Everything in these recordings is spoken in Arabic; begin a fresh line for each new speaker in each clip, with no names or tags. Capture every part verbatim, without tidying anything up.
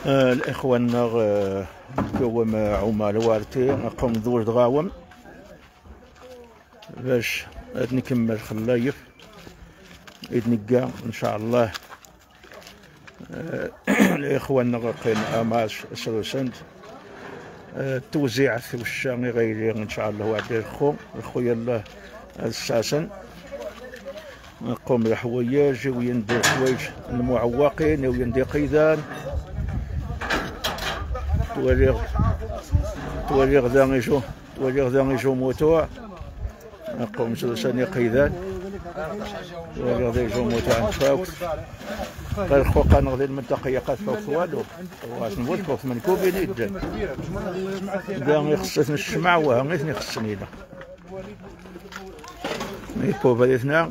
آه الإخوان آه كوم عمال وارتي نقوم ذوج دغاوم باش نكمل خلايف نلقى إن شاء الله. آه الإخوان غاقين أماش سلسند التوزيع في الشام غيري إن شاء الله وعد الخو الخويا الله الساسن نقوم الحوايج ويندي حوايج المعوقين ويندي قيدان تولي تولي غدا يجو تولي غدا يجو موتوع نقوم سلساني قيدان تولي غدا يجو موتوع فوق غير خوقا نغذي المنطقية قد فوق والو واش نقول فوق من كوبين يدن دا يخصني الشمع وهميتني خصني له ميكو بديتنا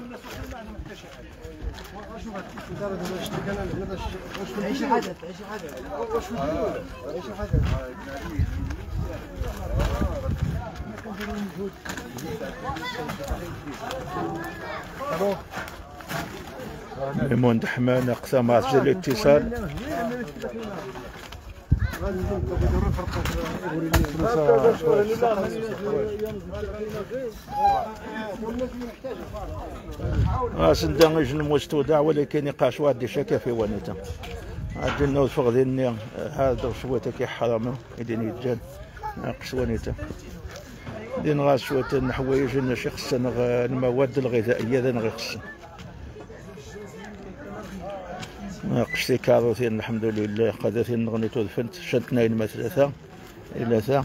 عيش حدث عيش حدث عيش حدث
ميمون دحمان اقسام عزل الاتصال اسندان يجن مستودع ولكن يقاش وادي شكا في ونيتا عندنا وفغدين هذا شويه كي حرام يدين يتجان ناقص ونيتا دين غا شويه حوايج لنا شي خصنا المواد الغذائيه ذا غير خصنا قشتي كاروتين الحمد لله قادتين نغنيتو الفنت شدنا ما ثلاثة إلى ثا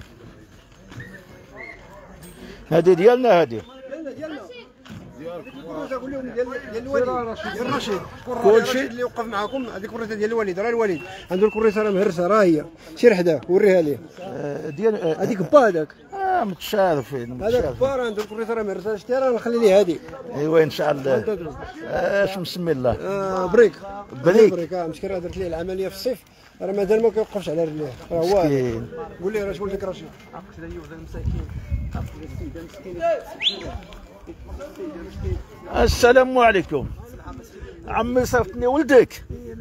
هذه ديالنا هذه
ديالنا قول لهم ديال ديال الوليد ديال رشيد
كلشي
اللي وقف معكم هذيك الكريسه ديال الوليد راه الوليد عنده الكريسه راه مهرسه راه هي سير حداه وريها ليه
ديال
هذيك با هذاك
اه متشارفين
هذاك با راه عنده الكريسه راه مهرسه شتي راه نخلي ليه هذه
ايوا ان شاء الله اش مسمي الله
آه بريك
بريك
بريك اه مسكين راه درت ليه العمليه في الصيف راه مازال ما كيوقفش على رجليه راه هو قول ليه راه شكون لك رشيد عقلت على يوزا المساكين عقلت السيده مسكينه.
السلام عليكم عمي صرفتني ولدك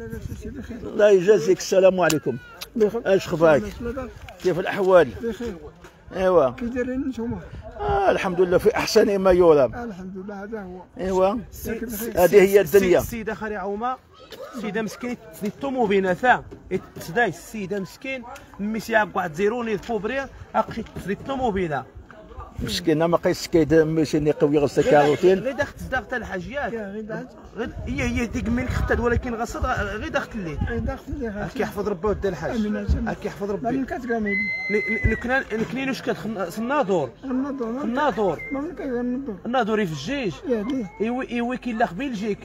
الله يجازيك. السلام عليكم اش خبارك كيف الاحوال؟
بخير
ايوا
كي دايرين نتوما؟
آه الحمد لله في احسن ما يرام.
الحمد لله هذا هو.
ايوا هذه هي الدنيا.
السيده خالي عومه السيده مسكين تسني الطوموبيله ثا تسداي السيده مسكين ميسيا واحد زيروني فوبرير اخي تسني الطوموبيله
مسكينه ما قيس كيد ماشي قوي غير سكاروتين
غير داخل تصدق حتى الحاجيات غير هي هي ديك ملك خدات ولكن غصد غير داخل ليه
داخل ليه
كيحفظ ربي ودي الحاج كيحفظ ربي
ما كتقامي
نكنا نكنينو شكات الناظور
الناظور
الناظور
ما كيغنضور
الناظور في الجيش ايوي ايوي كي لا بلجيك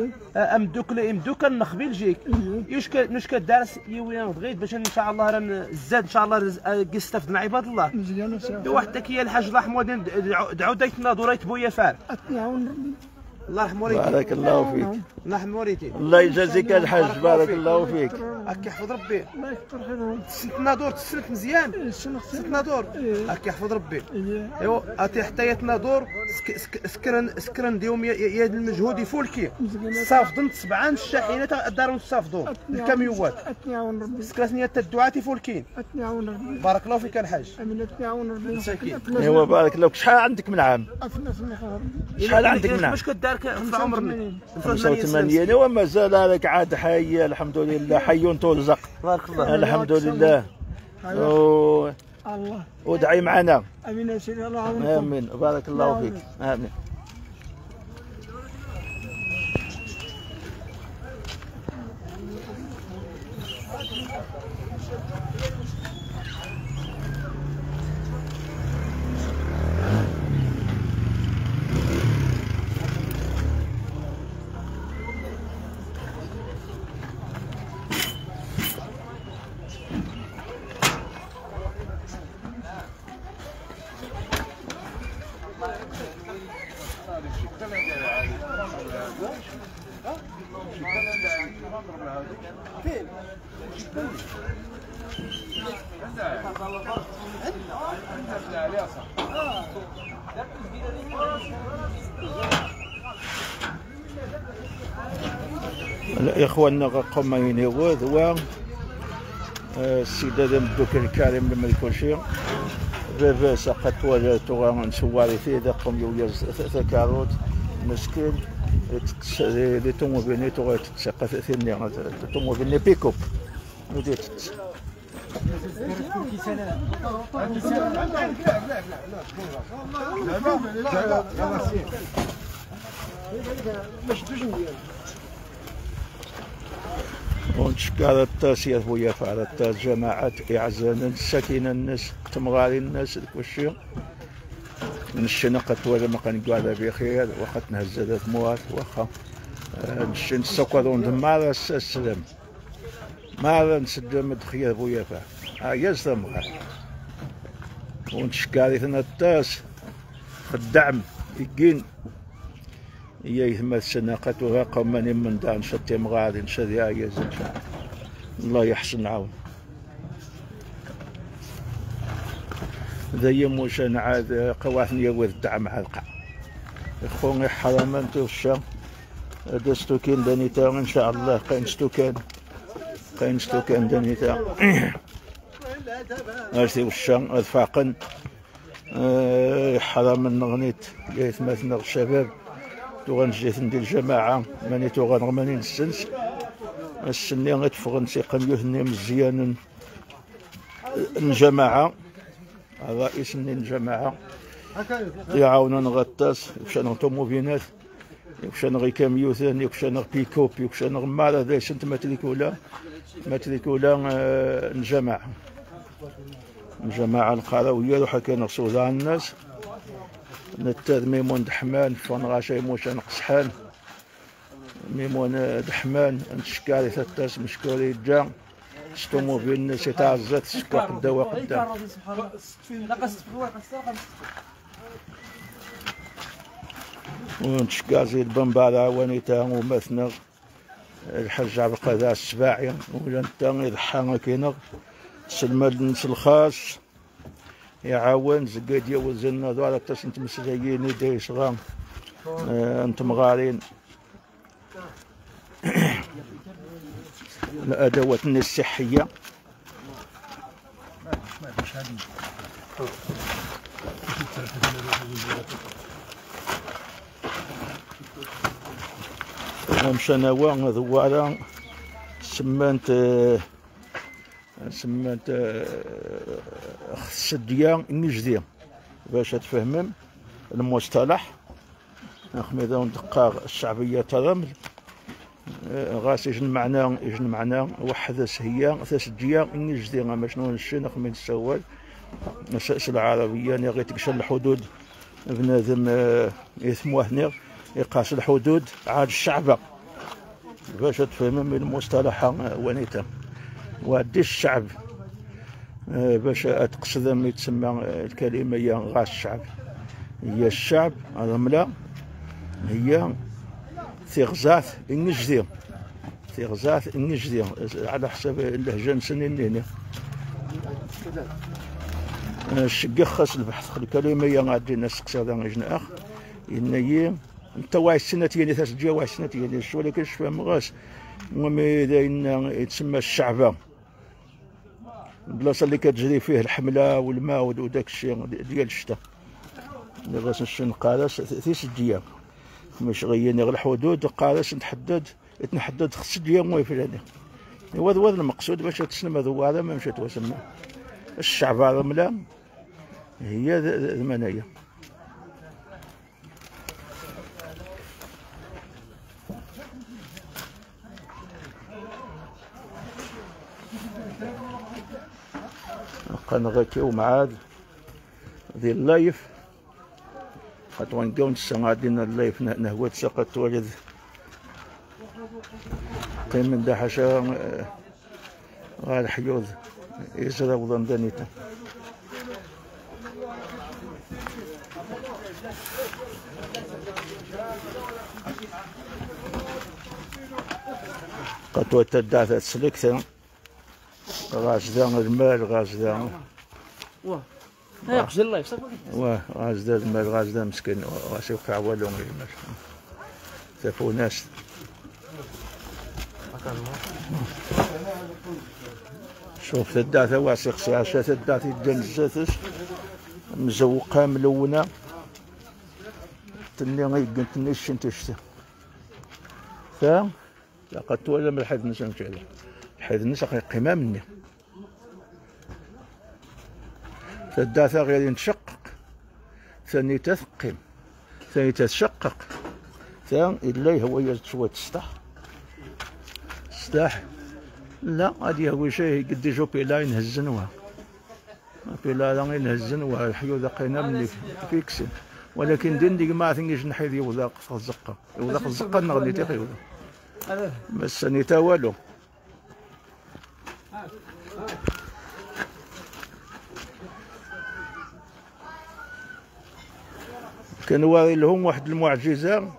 امدوك امدوك نخ بلجيك يوش نوش كدارس ايوي بغيت باش ان شاء الله راه زاد ان شاء الله استفد مع عباد الله
مزيان
واحد كي الحاج الله يرحمه دعوا دايت الناظور يتبويا فار
يعاون ربي
الله يرحم والديك.
بارك الله فيك.
الله يرحم والديك.
الله يجازيك الحاج بارك الله فيك.
هاك يحفظ ربي.
الله يكثر خيرهم.
تسلت نادور تسلت مزيان. تسلت نادور. هاك يحفظ ربي. ايوا اتي حتى يتنادور سكرن سكرن ديهم يا المجهود يفولكي. صافدن سبعان الشاحنات دارهم صافدون الكاميوات.
اتنعاون ربي.
سكرتني حتى الدعاة يفولكين.
اتنعاون ربي.
بارك الله فيك الحاج.
امين اتنعاون ربي.
مساكين.
ايوا بارك الله. شحال عندك من عام؟ شحال عندك من عام؟
واش كدار في عمرنا
خمسة وثمانين ومازال لك عاد حي الحمد لله حي ترزق.
بارك الله.
الحمد لله. و...
الله.
ودعي معنا.
امين يا سيدي الله يعاونكم.
امين بارك الله فيك. امين. الإخوان قمين وذوا السيد هذا مدوك الكريم لما يكون شي بابا سقط والدته نسواري فيه دقم يوجز ثكاروت مسكين لي طوموبيل تو تتسقى ثاني طوموبيل بيكوب وديت ونشكر التاسية خويا على التاس جماعات إعزانا السكينة الناس تمغاري الناس كلشي نشنا ولا ما كنقعد بخير واخا تنهز موات واخا نشي نسكر وندمر السلام ما نسد مدخيا خويا فا ها هي الزمغار ونشكر ثنا التاس الدعم يقين هي يثمر سناقتها قوماني من دان شتي مغادي نشدي هي زين الله يحسن عون ذي موشان عاد قواتني ود الدعم حلقة خويا حرام انتو الشام دستو كين دانيتا ان شاء الله قين ستوكان قين ستوكان دانيتا ارثي والشام ادفاقن حرام النغنيت يثمثنا الشباب توغنجيت ندير الجماعة ماني توغن ماني نسنس السني غتفغ نسيقم يوثني مزيانا الجماعة رئيس الجماعة يعاوننا غطاس يكشان طوموبيلات يكشان غي كاميوثان يكشان بيكوب يكشان غمارة ذا سنت ماتريكولا ماتريكولا الجماعة الجماعة القروية روحا كان غصوزا الناس نتاذ ميمون دحمان فون غاشي موشان قصحان ميمون دحمان نتشكاري ثلاث مشكوري جا ستوموبيل الناس يتعزت سكا قدا قدام ونتشكا زي البنبارة ونيتا ومثنى الحاج عبد القادر السباعي ولا نتا يضحى كينغ سلمى الناس الخاص يعاون زقادية وزلنا دوار تاس انت مسجيين يدي صغام آه انتم غارين الادوات الصحية مشانا وان ذوارا سمانت سمانت خصدية نجدية باش تفهمم المصطلح نخميدا وندقاغ الشعبية الرمل غاس يجن معنا يجن معنا وحدة هي تسجية نجدية ما شنو نشي نخمي نسوال مسألة العربية يعني غير تكشل الحدود بنادم يثموه هنا يقاس الحدود عاد الشعب باش تفهمم المصطلح ونيتا وادي الشعب باش تقصد ملي تسمى الكلمه هي غاس الشعب هي الشعب الرمله هي ثغزات النجدي ثغزات النجدي على حسب اللهجه نسنين هنا الشقيق خاص البحث الكلمه هي غادي نسقسي هذا جناح ان هي انت واحد السنه يعني ثلاث جهه واحد السنه يعني شو ولكن شفا مغاس المهم اذا يتسمى الشعبه البلاصه اللي كتجري فيه الحمله والماء وداك الشيء ديال الشتاء اللي غاس نمشي نقارس ثلاث جيام مش غياني غير الحدود قارس نتحدد نحدد خمس جيام ويفلاني هو هذا المقصود باش تسلم هذا هذا ما مشات وسمى الشعب الرمله هي المنايا قنغتي معاد ذي اللايف خاطر نقاو نسمعدينا اللايف نهوى تسقط ولد من دا حاشا غال حيوض يزرع وضن دانيتا قطوة الدعثة تسلكتها غازدا المال غازدا
واه هاي قصد الله يصافي
واه غازدا المال غازدا مسكين غاسي وقع والو غير المال شافوا ناس شوف تداثة واسق ساعة تداثة جنزاتش مزوقة ملونة تني غيقن تني الشنتشتة ثا لقد تولى من الحيث نسا مشعلة الحيث نسا قيمة مني تداثة غير ينشقق ثاني تثقم ثاني تتشقق ثاني إلا هو يشوى تستح تستح لا غادي هو شيء قد يجو بيلا ينهزنوها بيلا لا ينهزنوها الحيو ذاقينا مني فيكسين ولكن دين ديك ما ثنيش نحيد يوذاق الزقه يوذاق الزقه نغني تيخي يوذاق بس نيتا والو كان واعي لهم واحد المعجزه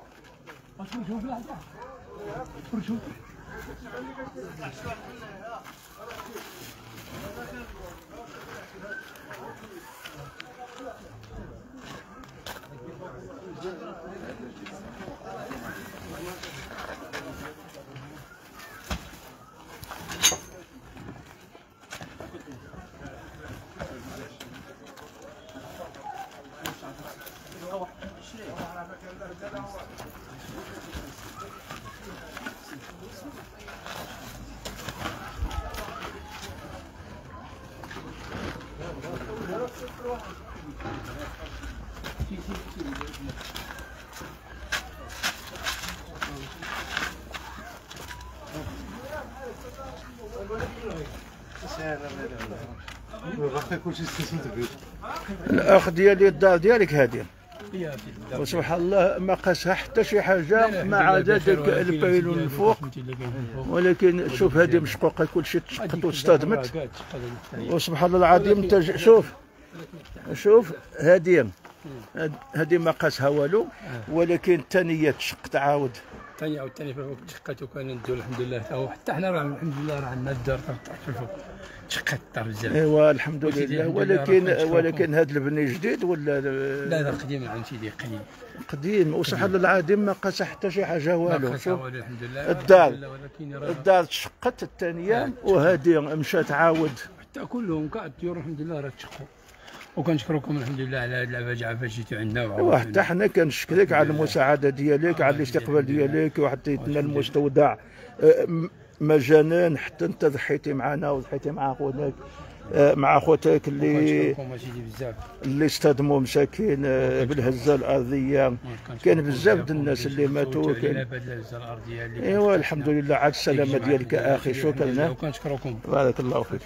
الاخ ديالي الدار ديالك هادي وسبحان الله ما قاسها حتى شي حاجه ما عدا داك البايلون الفوق ولكن شوف هذه مشقوقه كلشي تشقط واصطدمت وسبحان الله العظيم انت شوف شوف هذه هذه ما قاسها والو ولكن الثانيه تشقت عاود
ثاني عاود ثاني فوق تشقت وكان ندير الحمد لله حتى حنا راه الحمد لله راه عندنا الدار فوق تشقت الدار بزاف
ايوا الحمد لله ولكن ولكن هذا البني جديد ولا
لا لا قديم عند سيدي قديم
قديم وسبحان الله العظيم ما قاس حتى شي حاجه والو
شوف الحمد لله
الدار الدار تشقت الثانيه وهذه مشات عاود
حتى كلهم كاع الديور الحمد لله راه تشقوا وكنشكركم الحمد لله على هذه العفاجعه فاش جيتوا عندنا
وحتى حنا كنشكرك على المساعده ديالك على الاستقبال ديالك وحطيتنا المستودع مجانا حتى انت ضحيتي معنا وضحيتي مع خوتك مع خوتك اللي اللي استخدموا مساكين بالهزه الارضيه كان بزاف د الناس اللي ماتوا كان ايوا الحمد لله على السلامه ديالك اخي شكرا
وكنشكركم
بارك الله فيك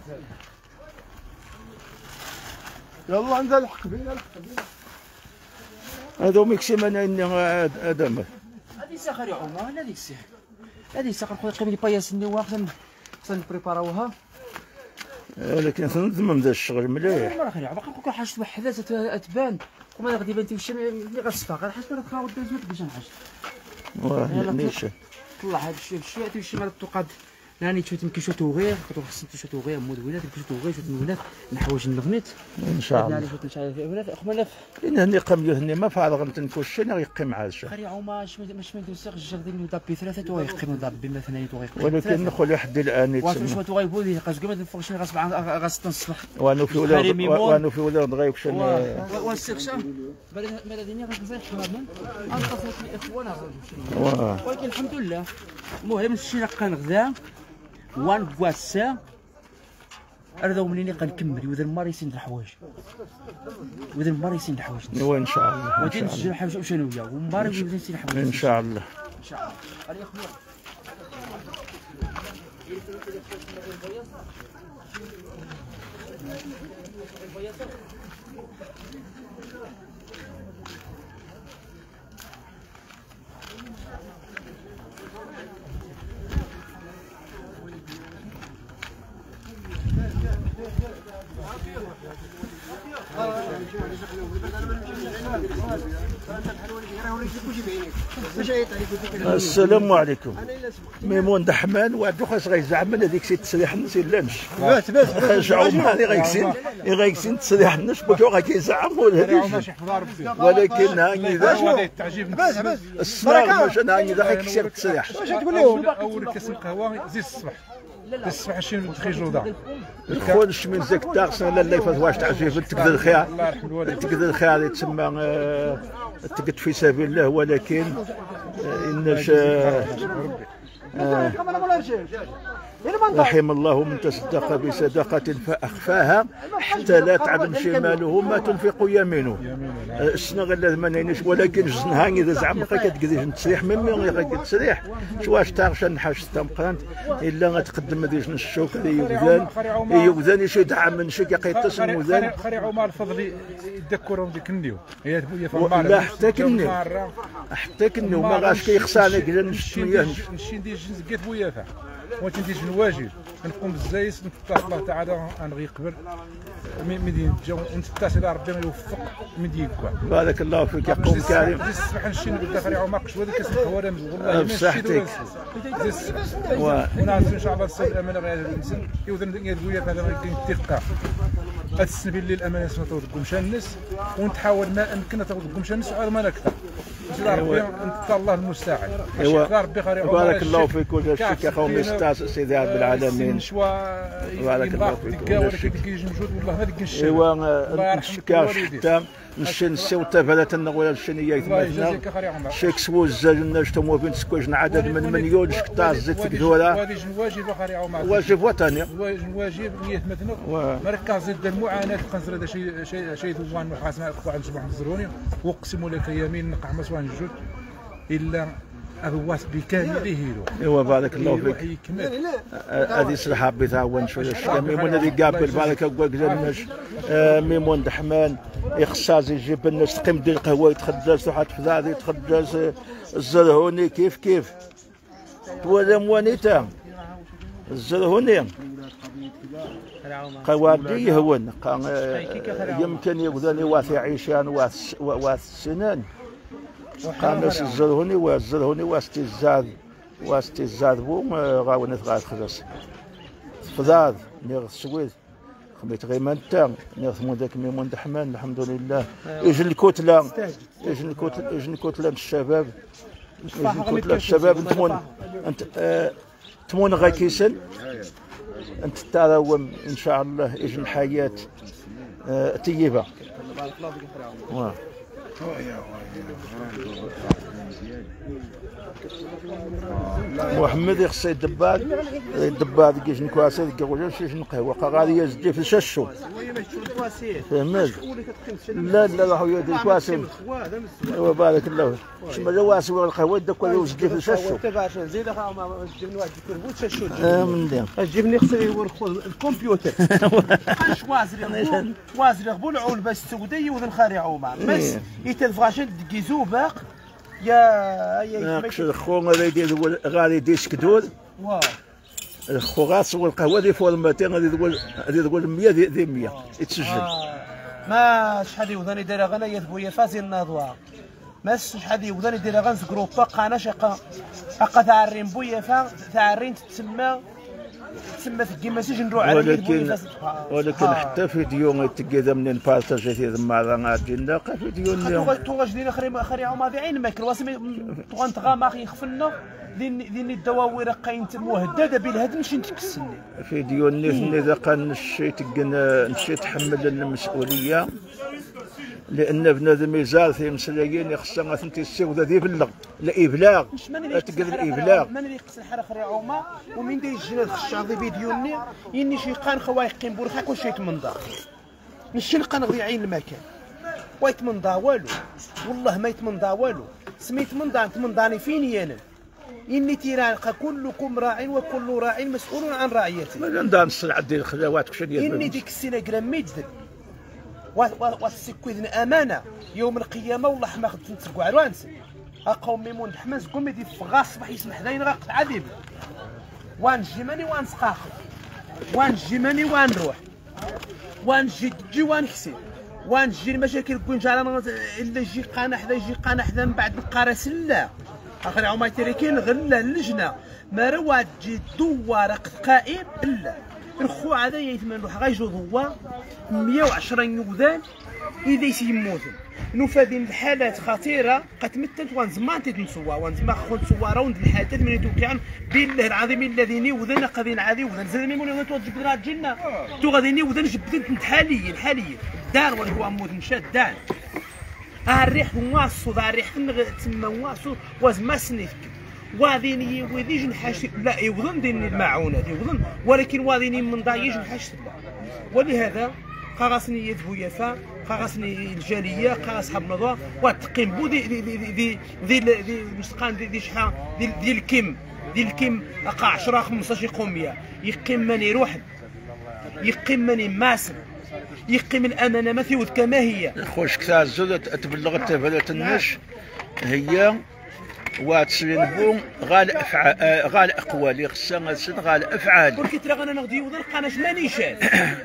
يلا عندها الحق بينا الحق بينا
هذا ميكسيم اني ادم
هذه ساخر يا عمر هذيك السي هذه ساخر خويا قيمه لي باياسني واخا نبريباراوها
ولكن تنظم ذا الشغل مليح
ما خير باقي نقول حاجه وحده تبان وما غادي بان تمشي ملي غتصفى غير حاجه راه تخاوض ما تبقاش نحاج
واه نيشان
طلع هذا الشيء شويه تمشي مع التقاد يعني تشوف يمكن شو توغير كتروح خصك شو توغير مدونات شو توغير شو مدونات نحوج النغنيت
ان شاء الله
يعني شو نشعل في ولاد اخ ملف
لان هني قام هني ما فارغ نتنكوش انا غيقيم مع الشيء
خير عوما مش مش من دوسيغ الجردين دابي ثلاثه تو يقيموا دابي مثلا تو يقيم
ولكن نخلي حد الان
يتسمى واش تو غيبو لي قاس قبل الفوكشن غصب عن غاس تنصبح
وانو في ولاد وانو في ولاد غيكشن
والسكشن بلديني غاس زي حرامين انقصت الاخوان ولكن الحمد لله المهم شي لقى غدا وان بواسا هذا منين غنكمل واذا الماريسين د الحوايج واذا الماريسين د الحوايج
ايوا ان شاء الله
وغادي نسجل حاجه وشنويه وماري واذا نسير الحوايج
ان شاء الله
ان شاء الله علي خويا
السلام عليكم ميمون دحمان واحد خاص غيزعم هذيك سي تسريح الناس الا نش
بس بس
رجعوا مالي غيكسين غيكسين تسريح النش بوكو غيزعم ولكن هاني ذا
بس بس
الصراغ باش هاني ذا غيكسر التسريح
واش تقول لهم
اول كاس القهوه زيد الصباح
السبع شين تخي جوده
الخونش من زيك الدارس لا لا يفاز واش تعجب تقدر الخيار تقدر الخيار يتسمى تقد في سبيل الله ولكن انش رحم الله من تصدق بصدقة فأخفاها حتى لا تعلم شماله ما تنفق يمينه. السنة غير ما نينش ولكن جزنها إذا زعما بقى كتقدر تسريح من مين غير تسريح شواش تاغش نحاش تمقرانت إلا غتقدم ديش الشوك اللي يوزان يوزان يشي دعم من شي كيقيطس الموزان.
خريعوا مع الفضل يذكرهم ديك النيو هي تبويا في
المار. لا حتى كنيو حتى كنيو ما غاش كيخساني كذا نشتمياه.
نمشي ندير جنس كيت بويا فيها. واش ندير الواجب نقوم بالزايس نتطلع الله تعالى نغي قبل مدينة جا ونتطلع الى ربي يوفق مدينة كوا.
بارك الله فيك يا قوم كريم.
ديس الصباح نمشي نبدا خريعه وما قش هذا كاس الخوارم والله
بصحتك.
ونعرف ان شاء الله السيد الامانه غير هذا الانسان يوذن يدويا هذا غيكون الثقه. هاد السنه اللي الامانه ما توقفش الناس ونتحاول ما امكن ما توقفش الناس غير ما نكثر. ربي نتطلع الله المستعان.
ايوا
ربي خير
بارك الله فيك وجزاك يا قوم استاذ سيدي رب العالمين. بارك الله فيك ايوا نشكاش حتى نشي نسيو تابلات النغوله الشنيه يتمثلنا شيك سوو الزاج نشتم وبين سكوجن عدد من مليون شكتا زيت كدوله
واجب
واجب وطني
واجب نيه مثلا مركز ضد المعاناه قنصر هذا شيء شيء شيء ثوان وحاسنا اخوان صباح الزروني واقسم لك يمين نقع مسوى الجود الا هو بكامله له.
ايوا بارك الله فيك. هذه صراحه بتعاون شويه ميمون اللي قابل بارك الله فيك ميمون دحمان يخصاز يجيب الناس تقيم دير القهوه يتخدز واحد فضادي يتخدز الزرهوني كيف كيف ولا موانيتا الزرهوني قوادي يهون يمكن يقدر واثي عيشان واث سنان قامس الزرهوني والزرهوني واستزاد واستزاد بوم غاونت غاد خلاص فضاد نيغ السويد خميت غير مانتا نيغ ثمون ذاك ميمون دحمان الحمد لله يجي الكتله يجي الكتله يجي الكتله الشباب يجي الكتله الشباب تمون انت آه تمون غا كيسن انت تراوم ان شاء الله يجي الحياه آه طيبه واه محمد يخص الدباد الدباد كيش نكواسي كيقول شي نقهوه غادي يزدي في شاشو فهمت لا لا راهو يدير كواسي وبارك الله شما لواسي والقهوه دا كله يزدي في شاشو
زيد اخا جبني واحد الكربوت شاشو
اه من دين
جبني خصني الكمبيوتر واش وازري وازري غبول عول باش السوديه وذن خارعو مع بس يتلفغاشن دكيزو باق يا يا
ناقش الخو غادي يدير غادي يدير سكدول
واه
الخو غاص والقهوه دي فورماتين غادي تقول غادي تقول مية دي مية يتسجل
آه. ما شحال يوضاني دايره غنا يذبويا فازي الناضوا ما شحال يوضاني دايره غنز جروبا قانا شقا اقا تعرين بويا فا تعرين تسمى تسمى في الكيماسيج نروح على
ولكن ولكن آه. حتى فيديو تلقى منين بارطاجي في ذم غادي نلقى فيديو اليوم
توغا جدينا خري خري عما بعين ماكل واسمي توغا نتغا اخي يخفلنا دين دين الدواوير قاين مهدده بالهدم شي نتكسني
فيديو اللي اذا قال نشي تقنا نشي تحمل المسؤوليه لان بنادم يزال في مسلايين خصها انت السود ذي بلغ الابلاغ تقدر الابلاغ
من اللي يقص الحرا خري عوما ومن داير الجناد خشاضي فيديوني يني شي قان خوايق بور خاكو شي يتمنضا ماشي نلقى نغضي عين المكان ويتمنضا والو والله ما يتمنضا والو سميت منضا تمنضاني فين يانا إني تيران كلكم راع وكل راع مسؤول عن رعيته.
ما ندان السلعة ديال الخدوات كش ديال
إني ديك السنة كراميد وتسكوذن أمانة يوم القيامة والله حما خدت نتسرقوا عروانس. أقوم ميمون دحماس قوم يدي فغاص صباح يسمح داين غاقت عذيب. وان جيماني وان سقاخر. وان جيماني وان روح. وان جي جي وان كسي. وان جي المشاكل كون جارانا إلا يجي قانا حدا يجي قانا حدا من بعد القارس لا. اخر عما تركين غله اللجنه ما رواد جي دوار قائم الا الخو عاد يتمنى روح غايجو هو مية وعشرة يوذان اذا يموتن نفادين الحالات خطيره قتمتت وانزمان تتنسوا وانزما خون سوا راوند الحالات من توقعن بالله العظيم الذين يوذن قاضين عادي وذن زلمي مولي توجب راه الجنه تو غادي يوذن جبدت حاليا حاليا دار ولا هو عمود مشى دار الريح واصو الريح تما واصو وازما سنيتك واذيني وذي نحاش لا يوذن دين المعونه يوذن ولكن واذيني من ضايج نحاش لا ولهذا خاصني يذهبوا يافا خاصني الجاليه خاص حب نظر وتقيم بو دي دي دي دي دي دي مسقان دي, دي شحال دي, دي الكم دي الكم اقا عشرة خمسطاش قوميه يقيم ماني روح يقيم ماني ماسن يقيم الامانه ما في كما هي
خوش كثار زود تبلغ التفادات النش هي واتسلين بوم غال افعال غال اقوالي خصها غالسن غال افعال
ولكن ترى انا نغدي ونلقى مانيشان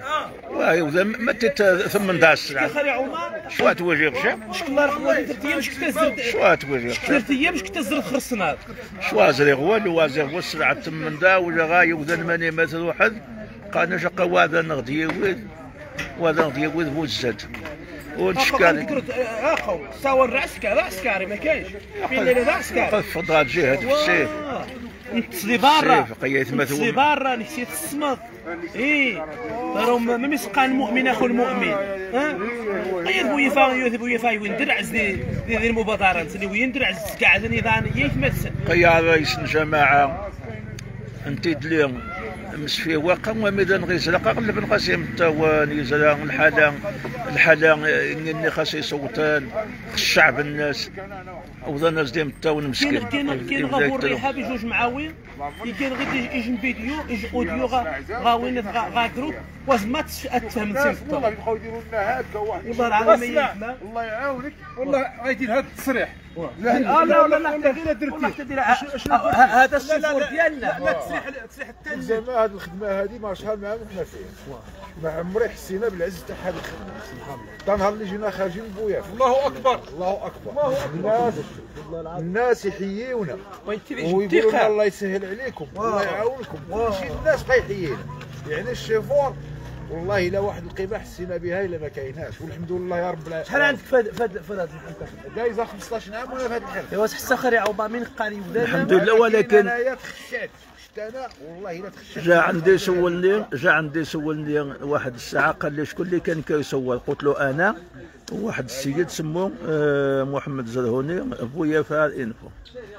واي وذا ما ثمنطاش ساعه
خالي عمر
شوا توجه غشا
شكون الله يرحمه ثلاث ايام مش كتزرد
شوا توجه
ثلاث ايام مش كتزرد خرصنا
شوا زري غوال وازر وسرعه ثمندا ولا غاي وذا ماني مثل واحد قال شقا وهذا نغدي ود وهذا نغدي ود بوزاد ونشكال
اخو صور عسكري عسكري ما كاينش فين الليله عسكري
فضات جهه في السيف
نتصلي برا
قيت مثل
نتصلي برا نسيت الصمت اي راهم ما مسقى المؤمن اخو المؤمن ها قيد بويا فا يذهب بويا فا ويندرع دي دي المبادرات اللي ويندرع كاع النظام يتمثل
قيا رئيس الجماعه انت اليوم مش فيه واقع وميدان غير زلقه قلب القاسم التواني زلا الحاله الحاله اني خاص يصوتان الشعب الناس وذا الناس ديال التاون مسكين
كاين كاين غابور الرحاب بجوج معاوين كاين غير يجي فيديو يجي اوديو غاوين غا جروب وازما تفهم السيف
والله يبقاو يديروا لنا هكا واحد
والله العظيم
الله يعاونك والله غايدير هذا التصريح
لا لا لا لا لا هذا الشفور ديالنا
لا التصريح التصريح الثاني زعما هذه الخدمه هذه ما شحال معاهم حنا فيها ما عمري حسينا بالعز تاع هذه الخدمه سبحان الله حتى نهار اللي جينا خارجين بويا الله اكبر الله اكبر الناس الناس يحييونا ويقولوا لنا الله يسهل عليكم الله يعاونكم شي الناس بقى يحيينا يعني الشيفور والله الا واحد القيمه حسينا بها الا ما كايناش والحمد لله يا رب العالمين.
شحال عندك في هذا في هذا الحلقه؟
دايزه خمسطاش عام وانا في هذا الحلقه.
ايوا حتى خير يا عوض من قاري ودانا
الحمد لله ولكن
انايا تخشعت خشت انا والله الا تخشعت.
جا عندي سولني جا عندي سولني واحد الساعه قال لي شكون اللي كان كيسول قلت له انا واحد السيد سموه محمد زرهوني بويا في الانفو.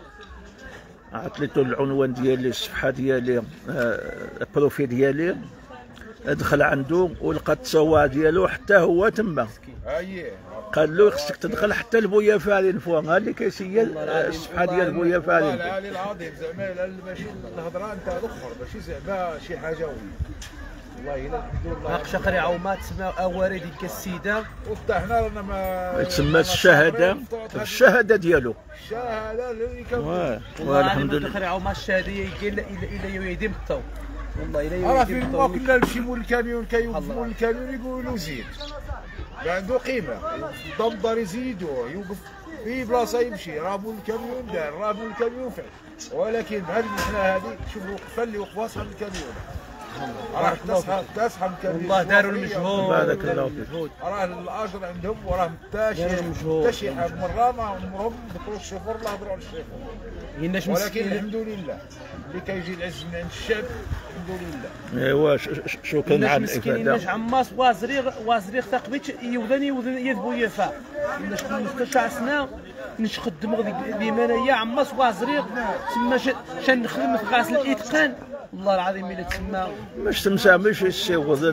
عطيتو العنوان ديالي الصفحه ديالي البروفيل ديالي دخل عنده ولقى التصوير ديالو حتى هو تما قال له خصك تدخل حتى لبويا فارين فوق ها اللي كيسير الصفحه ديال بويا فارين.
العالي العظيم زعما ماشي الهضره نتاع الاخر ماشي زعما شي حاجه والله الا الحمد لله.
هاك شقري عومات تسمى اواري ديك السيده
وطحنا رانا ما
تسمات الشهاده الشهاده ديالو
الشهاده اللي كان
والحمد لله. شقري عومات الشهاده الى الى الى يديم الطو والله الا
راه فين ما كنا نمشي مول الكاميون كيوقف مول الكاميون يقولوا زيد عنده قيمه الضمضر يزيدوه يوقف في بلاصه يمشي راه مول الكاميون دار راه مول الكاميون فعل ولكن بهذه المحنه هذه شوفوا الوقفه اللي وقفوا اصحاب الكاميون راه تصحى تصحى الكاميون
والله داروا المجهود
بارك الله فيك.
راه الاجر عندهم وراه حتى شي حتى شي مره ما عمرهم ذكروا الشوفور لا هضروا على الشوفور ولكن الحمد لله اللي كيجي العز من عند الشعب الحمد لله.
ايوا شكرا على
الافاده. الناس عماس وازريغ وازريغ ثقبيت يوذن يوذن يذبو يفا الناس نستشعسنا نش خدموا بمنايا عماس وازريغ تما شان نخدم في غاسل الاتقان والله العظيم الا تسمى
مش تمسى مش السيوذن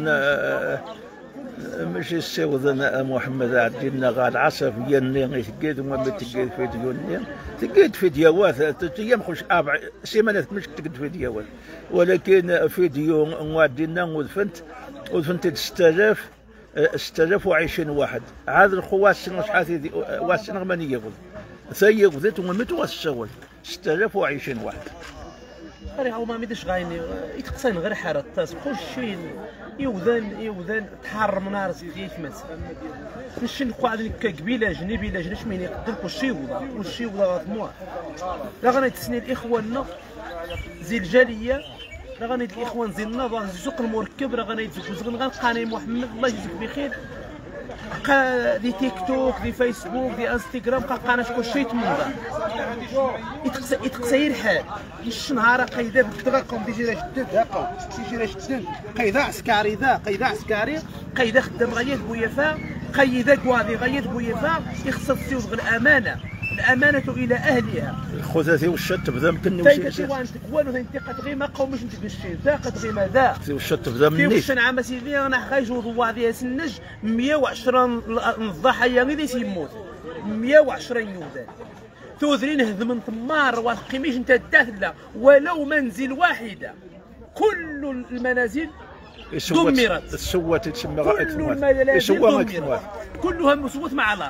ماشي السيوذن محمد عدينا غا العصف يني تقيد وما تقيد في ديوني تقيد في ديوات ثلاث ايام خوش اربع سيمانات مش تقيد في ديوات ولكن في ديون وعدينا ودفنت ودفنت ستة آلاف ستة آلاف وعشرين واحد عاد الخواس شنو شحال واسن غمانيه يقول ثي غزيت وما متو السوال ستة آلاف وعشرين واحد
راه هو ما ميدش غايني يتقصين غير حاره الطاس كل شيء يوذان يوذان تحرر منار ديال تمس نشي نقعد كقبيله جنبي لا جنش مين يقدر كل شيء وضع كل شيء وضع طموح لا غنتسني الاخواننا زي الجاليه راه غنيد الاخوان زين النظر السوق المركب راه غنيد زوج غنلقاني محمد الله يجزيك بخير بقى دي تيك توك دي فيسبوك دي انستغرام كلقانا شكون شي تمنظر يتقسى الحال مش نهار قيده بالدغاقهم دي جيرا جدد هاقو دي جيرا جدد قيده عسكري ذا قيده عسكري قيده خدام غير بويفا قيده كواضي غير بويفا يخص تسوق الامانه الامانه الى اهلها
الخذاثي والشت بدا يمكن
تايكتي وانت والو تنتقد غير ما قومش نتقشي ذا قد غير ماذا
والشت بدا مني
كيفاش نعم سيدي انا غايجوز واضي سنج مية وعشرة الضحايا غير يموت مية وعشرة يودان توذرين هذم ثمار والقيميش انت الداخله ولو منزل واحده كل المنازل دمرت
السوات تسمى
كل المنازل دمرت كلها مسوت مع الارض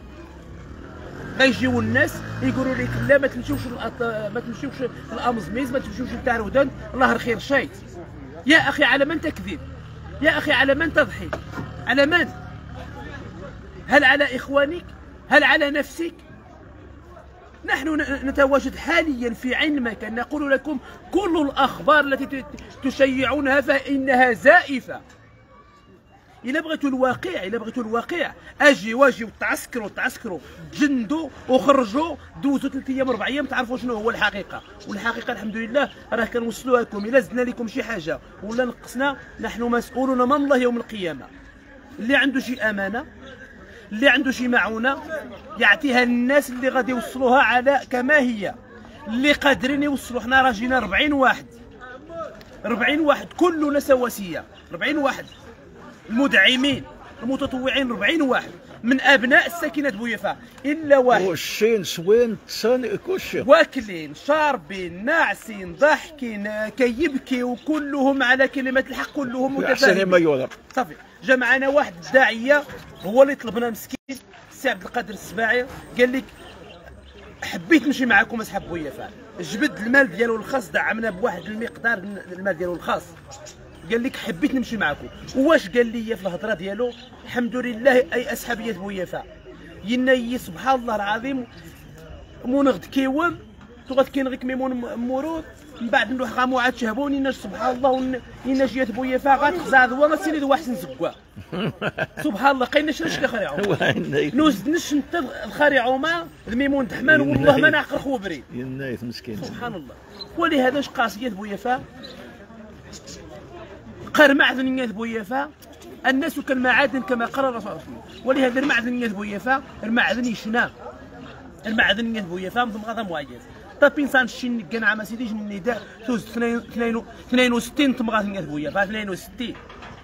غيجيو الناس يقولوا لك لا ما تمشيوش ما تمشيوش الامزميز ما تمشيوش للتارودان الله الخير شايت يا اخي على من تكذب يا اخي على من تضحي على من هل على اخوانك هل على نفسك نحن نتواجد حاليا في عين مكان نقول لكم كل الاخبار التي تشيعونها فانها زائفه إلا بغيتوا الواقع إلا بغيتوا الواقع أجي واجي وتعسكروا تعسكروا تجندوا وخرجوا دوزوا ثلاث أيام أربع أيام تعرفوا شنو هو الحقيقة، والحقيقة الحمد لله راه كنوصلوها لكم. إلا زدنا لكم شي حاجة ولا نقصنا نحن مسؤولون أمام الله يوم القيامة. اللي عنده شي أمانة اللي عنده شي معونة يعطيها للناس اللي غادي يوصلوها على كما هي، اللي قادرين يوصلوا. حنا راه جينا أربعين واحد أربعين واحد كلنا سواسية، أربعين واحد المدعمين المتطوعين أربعين واحد من ابناء الساكنه بويفا الا واحد.
وشين سوين تسان كلشي
واكلين شاربين ناعسين ضاحكين كيبكي وكلهم على كلمه الحق كلهم متفاهمين.
ما يوضع
صافي جا معنا واحد الداعيه هو اللي طلبنا مسكين السي عبد القادر السباعي قال لك حبيت نمشي معكم اصحاب بويفا، جبد المال ديالو الخاص دعمنا بواحد المقدار المال ديالو الخاص، قال لك حبيت نمشي معكم. واش قال لي في الهضره ديالو؟ الحمد لله اي اصحابيه بويفا يناي سبحان الله العظيم مونغد كيوم تغد كاين غير كميمون مورود من بعد نروح غامو عاد شهبوني ناش سبحان الله ينا جيت بويفا غاتخزع ذوا ما سيري ذوا حسن زكوا سبحان الله قايناش ناش الخريعو نوز نش نت الخريعوما الميمون دحمان والله ما نعقل خوبري
ينايت مسكين
سبحان الله. ولهذا اش قاسيه بويفا قال معدن بويفا الناس كالمعادن كما قال الرسول صلى الله عليه وسلم. ولهذا المعدن بويفا المعدن يشنا المعدن بويفا مضمغه مواجد طاب انسان شين كان عام سيدي من النداء توز اثنين وستين تمغه بويفا اثنين وستين